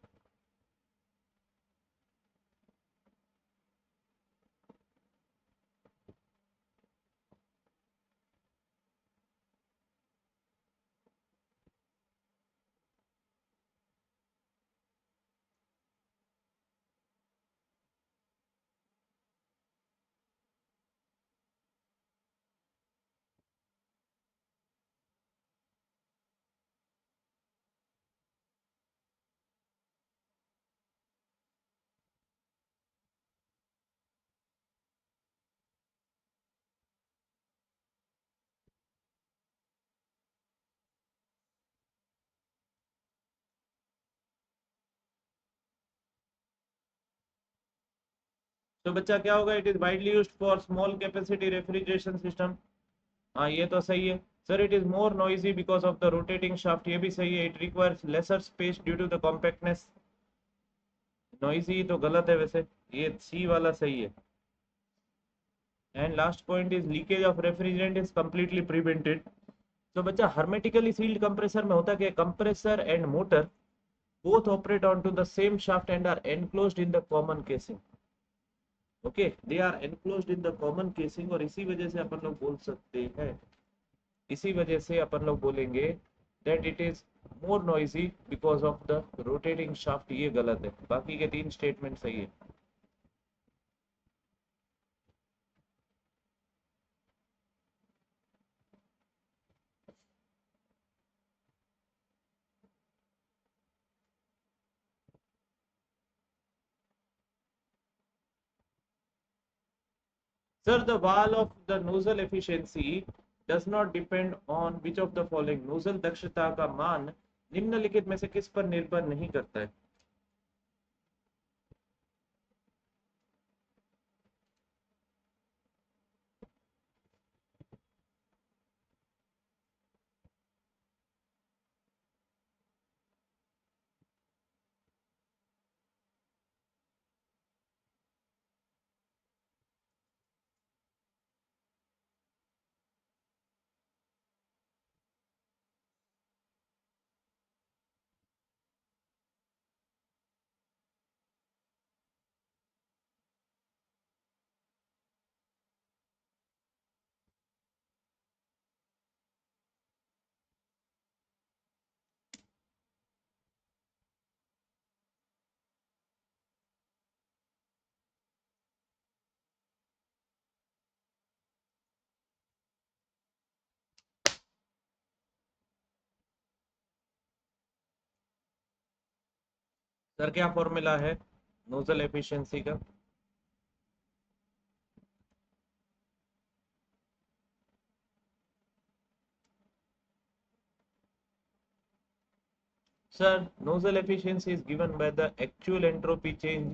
S1: तो बच्चा क्या होगा? It is widely used for small capacity refrigeration system. हाँ ये तो सही है. Sir it is more noisy because of the rotating shaft. ये भी सही है. It requires lesser space due to the compactness. Noisy तो गलत है वैसे, ये सी वाला सही है. And last point is leakage of refrigerant is completely prevented. तो बच्चा hermetically sealed कंप्रेसर में होता क्या? Compressor and motor both operate onto the same shaft and are enclosed in the common casing. Okay, they are enclosed in the common casing. और इसी वजह से अपन लोग बोल सकते हैं, इसी वजह से अपन लोग बोलेंगे that it is more noisy because of the rotating shaft. ये गलत है, बाकी के तीन स्टेटमेंट सही है. Sir, the valve of the nozzle efficiency does not depend on which of the following. Nozzle दक्षता का मान निम्नलिखित में से किस पर निर्भर नहीं करता है? सर क्या फॉर्मूला है नोजल एफिशिएंसी का? Sir, nozzle efficiency is given by the actual entropy change.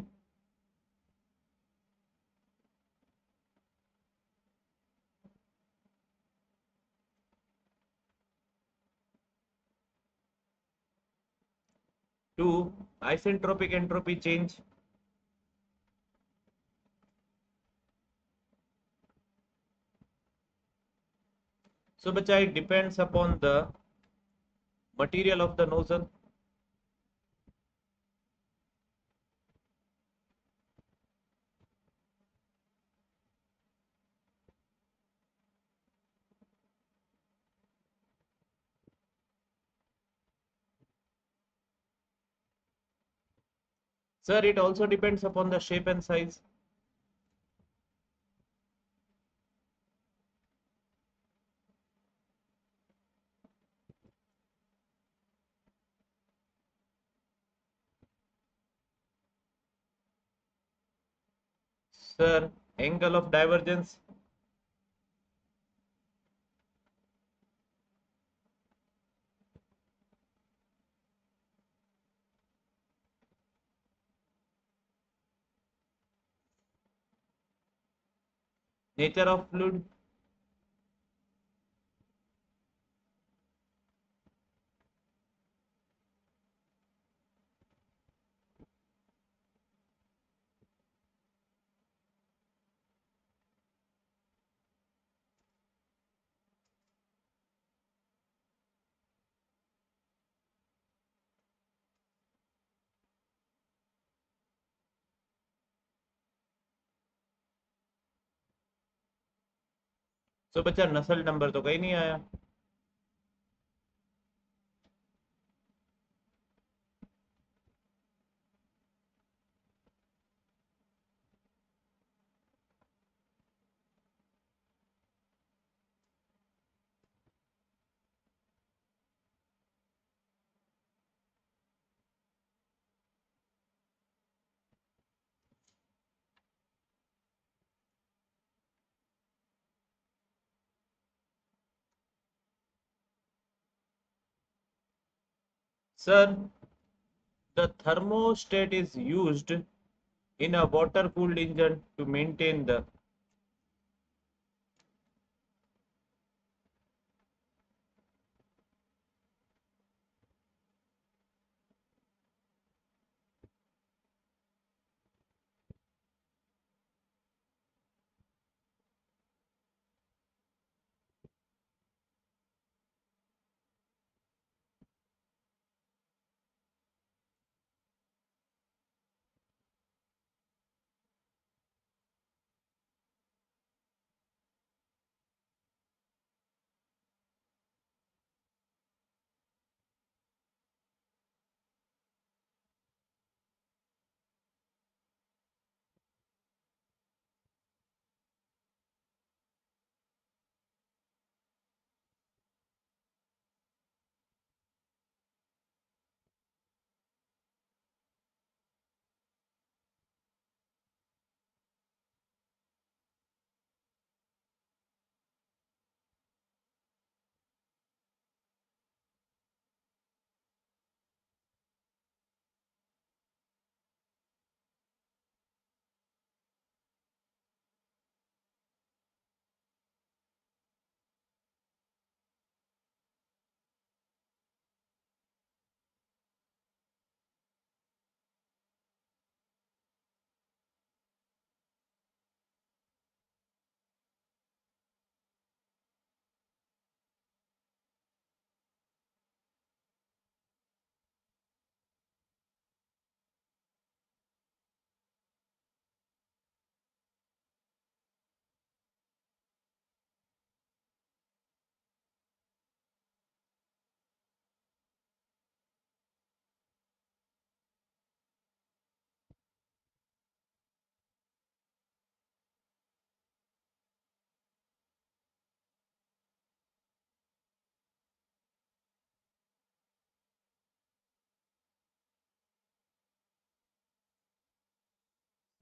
S1: To isentropic entropy change. So, bacha, it depends upon the material of the nozzle. Sir, it also depends upon the shape and size. Sir, angle of divergence. Nature of fluid. So, बच्चा नस्ल number तो कहीं नहीं आया. Sir, the thermostat is used in a water cooled engine to maintain the.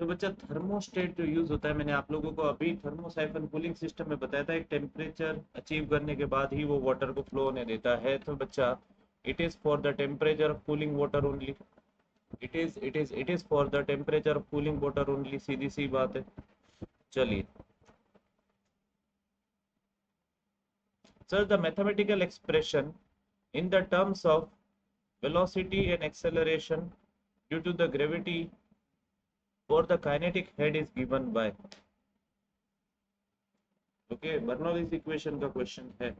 S1: तो बच्चा thermostat जो use होता है, मैंने आप लोगों को अभी थर्मोसाइफन कूलिंग सिस्टम में बताया था, एक टेम्परेचर अचीव करने के बाद ही वो वाटर को फ्लो होने देता है। तो बच्चा it is for the temperature of cooling water only, it is it is it is for the temperature of cooling water only, सीधी सी बात है। चलिए sir, the mathematical expression in the terms of velocity and acceleration due to the gravity for the kinetic head is given by, okay, Bernoulli's equation का question है।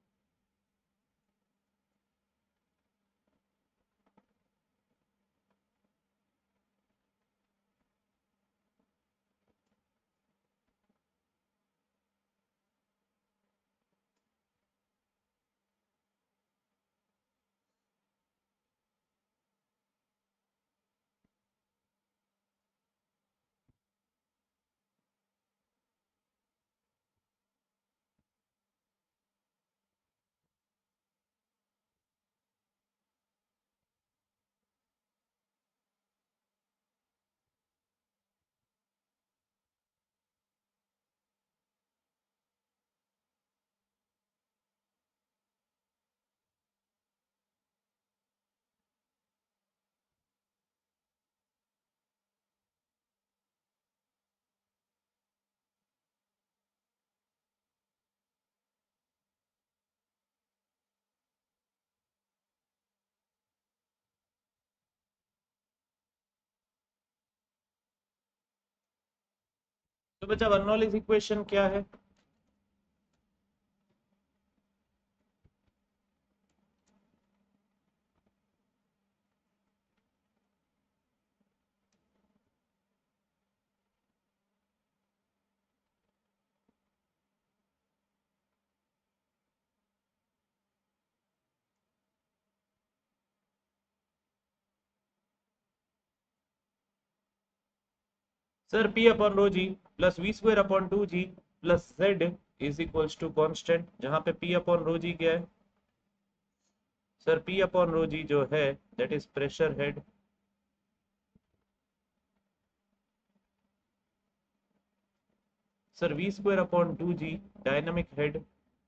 S1: तो बच्चा बर्नौलीज इक्वेशन क्या है? Sir P upon rho G plus V square upon two G plus Z is equals to constant, जहां पे P अपॉन रो जी क्या है? Sir P upon rho G जो है that is pressure head, sir V square upon two G dynamic head,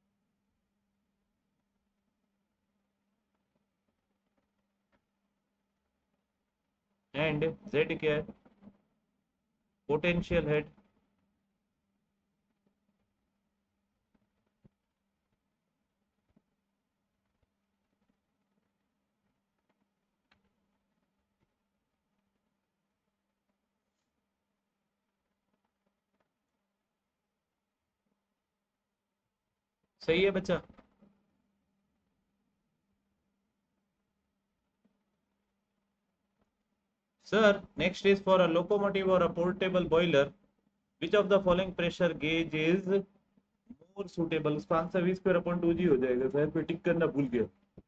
S1: and Z क्या है? Potential head. सही है बच्चा? Sir, next is for a locomotive or a portable boiler. Which of the following pressure gauge is more suitable? उसका answer V square upon two G हो जाएगा, शायद मैं टिक करना भूल गया।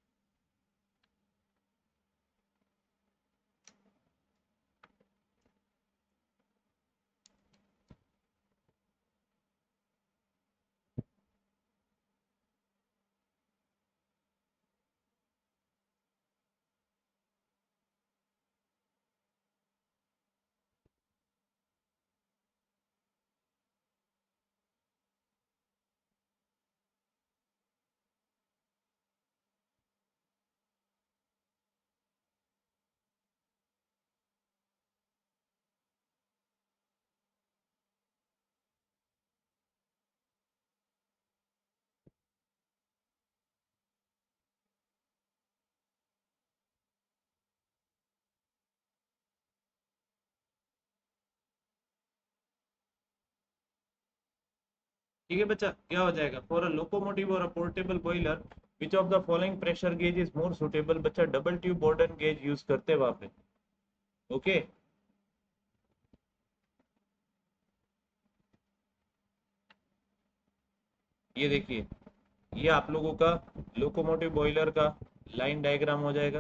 S1: ठीक है बच्चा, क्या हो जाएगा? फॉर अ लोकोमोटिव और a portable boiler which of the following pressure gauge is more suitable? बच्चा double tube Bourdon gauge use करते हैं वहां पे। ओके, ये देखिए, ये आप लोगों का लोकोमोटिव बॉयलर का लाइन डायग्राम हो जाएगा।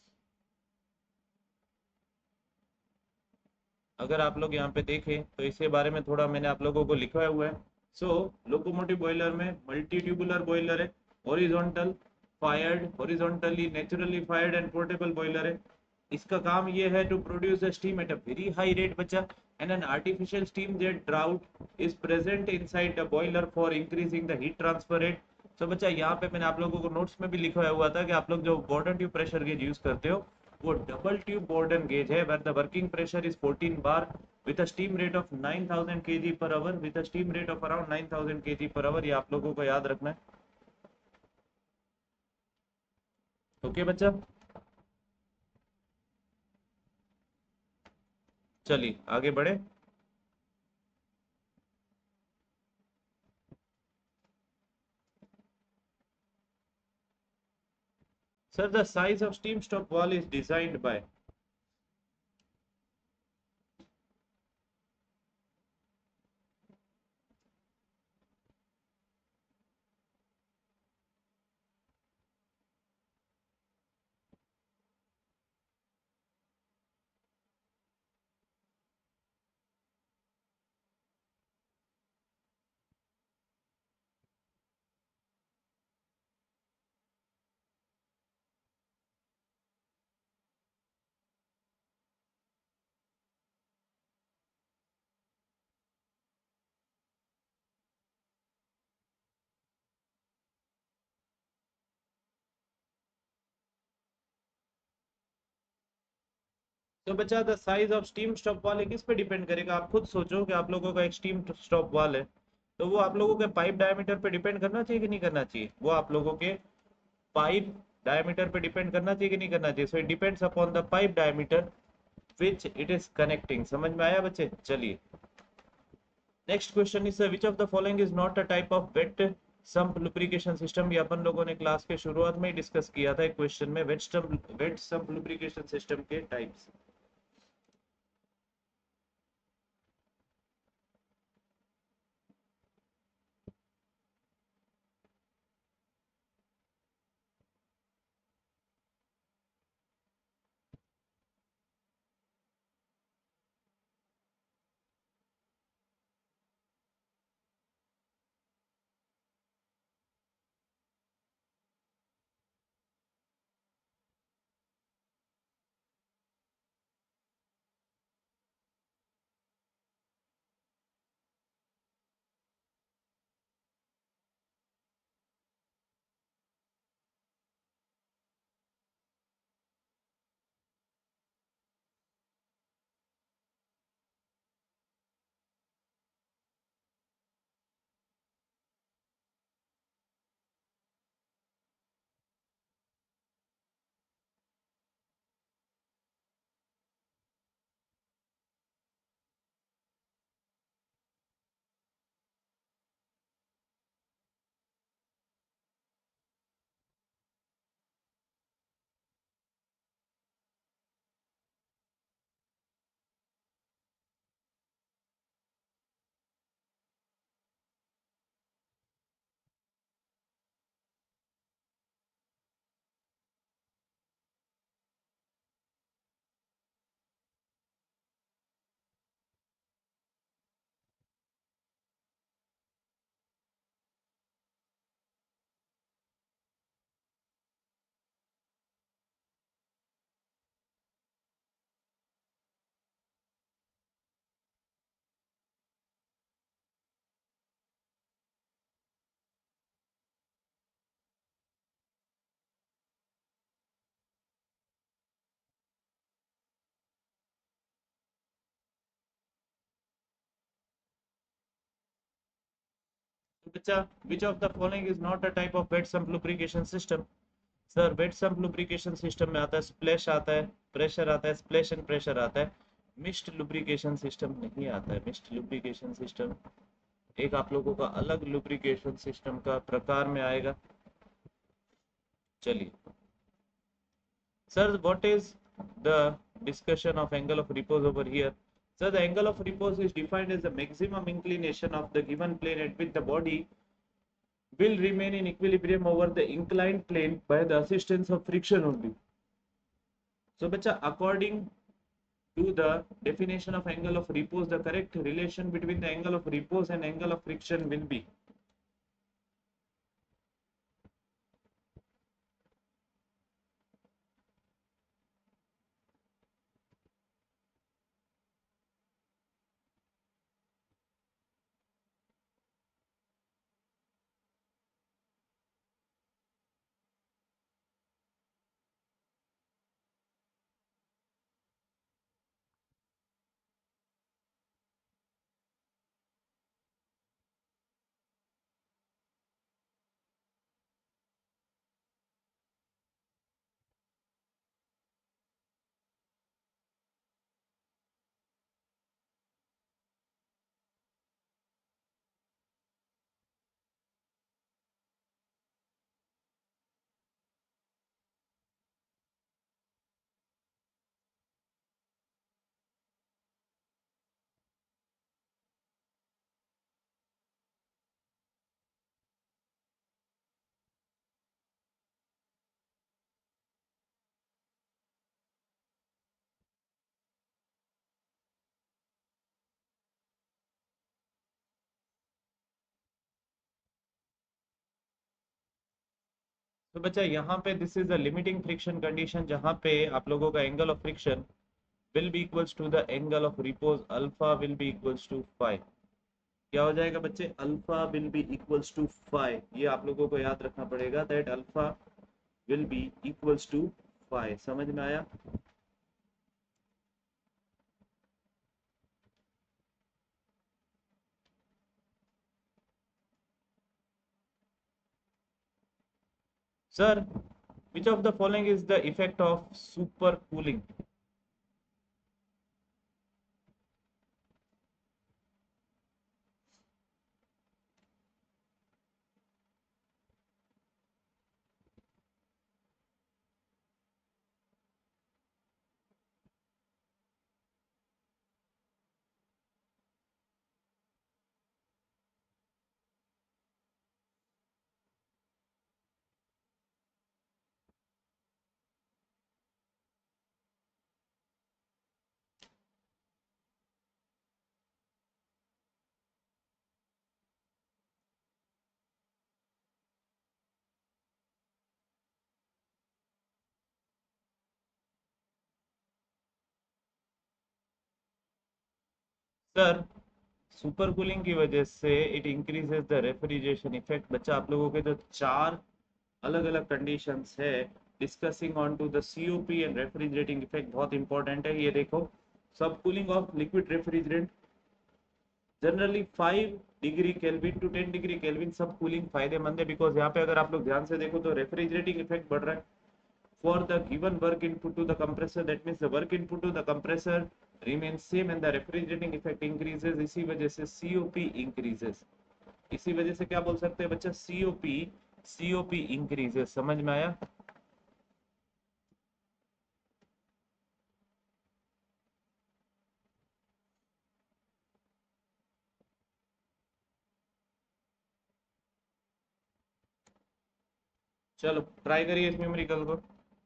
S1: अगर आप लोग यहाँ पे देखें तो इसके बारे में थोड़ा मैंने आप लोगों को लिखा हुआ है। सो लोकोमोटिव बॉयलर में मल्टी ट्यूबुलर बॉयलर है, horizontal fired, horizontally naturally fired and portable boiler है। इसका काम ये है to produce the steam at a very high rate बच्चा, and an artificial steam jet drought is present inside the boiler for increasing the heat transfer rate. तो बच्चा यहाँ पे मैंने आप लोगों को नोट्स में भी लिखा हुआ था कि आप लोग जो Bourdon tube pressure gauge use करते हो वो डबल ट्यूब बॉर्डन गेज है where the working pressure is fourteen bar with a steam rate of nine thousand kg per hour with a steam rate of around nine thousand kg per hour. ये आप लोगों को याद रखना है. Okay बच्चा, चलिए आगे बढ़े. Sir, the size of steam stop wall is designed by. तो बच्चा the size of steam stop valve किस पे डिपेंड करेगा. आप खुद सोचो कि आप लोगों का एक स्टीम स्टॉप वाल है तो वो आप लोगों के पाइप डायमीटर पे डिपेंड करना चाहिए कि नहीं करना चाहिए. वो आप लोगों के पाइप डायमीटर पे डिपेंड करना चाहिए कि नहीं करना चाहिए. So it depends upon the pipe diameter which it is connecting. समझ में आया बच्चे. चलिए next question is which of the following is not a type of wet sump lubrication system. ये अपन लोगों ने क्लास के शुरुआत में ही डिस्कस किया था एक क्वेश्चन में. Wet sump wet sump lubrication system के टाइप्स. बच्चा which of the following is not a type of wet sump lubrication system. Sir wet sump lubrication system में आता है स्प्लैश आता है, प्रेशर आता है, स्प्लैश एंड प्रेशर आता है. मिस्ट लुब्रिकेशन सिस्टम नहीं आता है. मिस्ट लुब्रिकेशन सिस्टम एक आप लोगों का अलग लुब्रिकेशन सिस्टम का प्रकार में आएगा. चलिए sir what is the discussion of angle of repose over here. Sir the angle of repose is defined as the maximum inclination of the given plane at which the body will remain in equilibrium over the inclined plane by the assistance of friction only. So bacha, according to the definition of angle of repose, the correct relation between the angle of repose and angle of friction will be. तो बच्चा यहाँ पे this is the limiting friction condition, जहाँ पे आप लोगों का angle of friction will be equals to the angle of repose, alpha will be equals to five. क्या हो जाएगा बच्चे, alpha will be equals to five. ये आप लोगों को याद रखना पड़ेगा, that alpha will be equals to five. समझ में आया? Sir, which of the following is the effect of supercooling? Sir, super cooling की वजह से it increases the refrigeration effect. बच्चा आप लोगों के जो चार अलग अलग कंडीशंस है discussing on to the COP and refrigerating effect, बहुत इंपॉर्टेंट है। ये देखो, sub cooling of liquid refrigerant generally five degree Kelvin to ten degree Kelvin sub cooling फायदेमंद है, बिकॉज यहाँ पे अगर आप लोग ध्यान से देखो तो रेफ्रिजरेटिंग इफेक्ट बढ़ रहा है for the given work input to the compressor, that means the work input to the compressor remains same and the refrigerating effect increases। इसी वजह से C O P increases। इसी वजह से क्या बोल सकते हैं बच्चा, C O P C O P increases। समझ में आया? चलो ट्राई करिए इस न्यूमेरिकल को।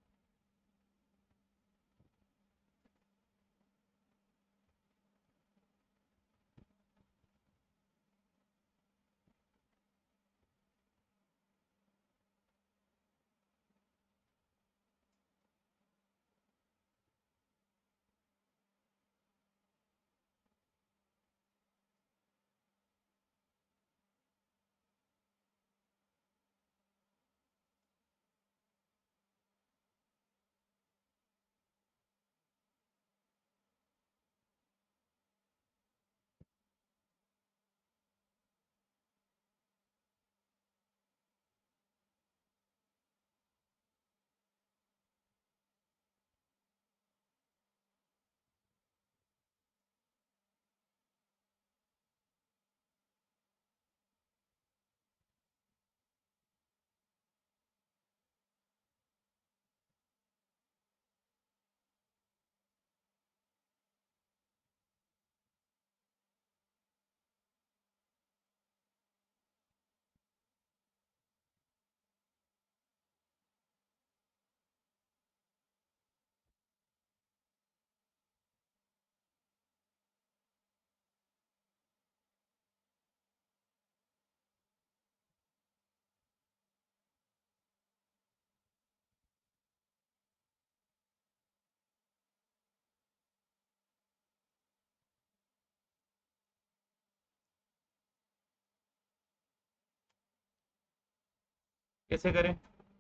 S1: कैसे करें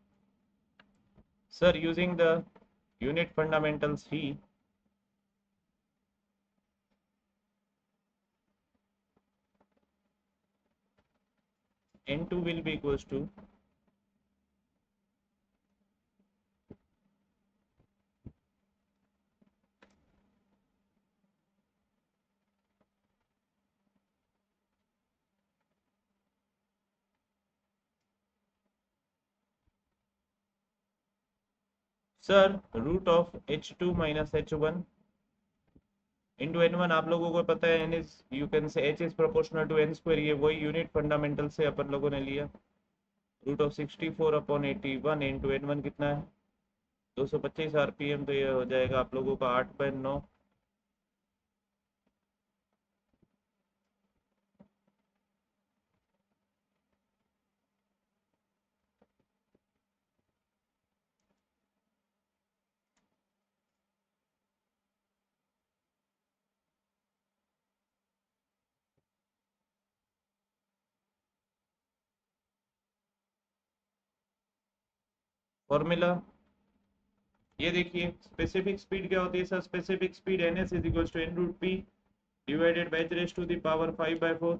S1: sir? Using the unit fundamentals ही। N two will be equals to sir root of H two minus H one into N one. आप लोगों को पता है N is, you can say H is proportional to N square. ये वही unit fundamental से अपन लोगों ने लिया। Root of sixty four upon eighty one into N one कितना है, दो सौ पच्चीस आरपीएम। तो ये हो जाएगा आप लोगों का आठ बाय नौ। फॉर्मूला ये देखिए, स्पेसिफिक स्पीड क्या होती है sir? Specific speed N S is equal to N root P divided by H raise to the power five by four.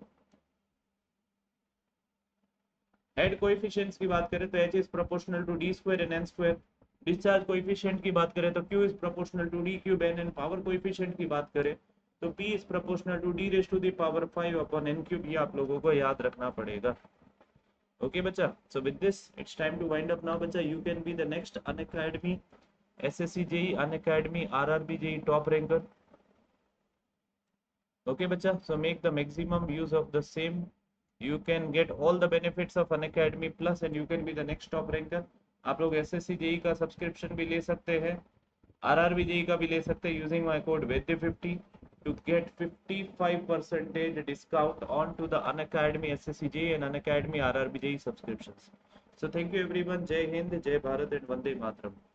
S1: Head coefficients की बात करें तो H is proportional to D square N N square. Discharge coefficient की बात करें तो Q is proportional to D cube N. And power coefficient की बात करें तो P is proportional to D raise to the power five upon N cube. ये आप लोगों को याद रखना पड़ेगा। ओके बच्चा, so with this it's time to wind up now बच्चा। You can be the next Unacademy S S C J E Unacademy R R B J E top ranker. Okay bacha, so make the maximum use of the same. You can get all the benefits of Unacademy plus and you can be the next top ranker. आप लोग S S C J E का subscription भी ले सकते हैं, R R B J E का भी ले सकते हैं using my code Vaidya fifty to get fifty-five percent discount on to the Unacademy S S C J E and Unacademy R R B J E subscriptions. So thank you everyone. Jai Hind, Jai Bharat and Vande Mataram.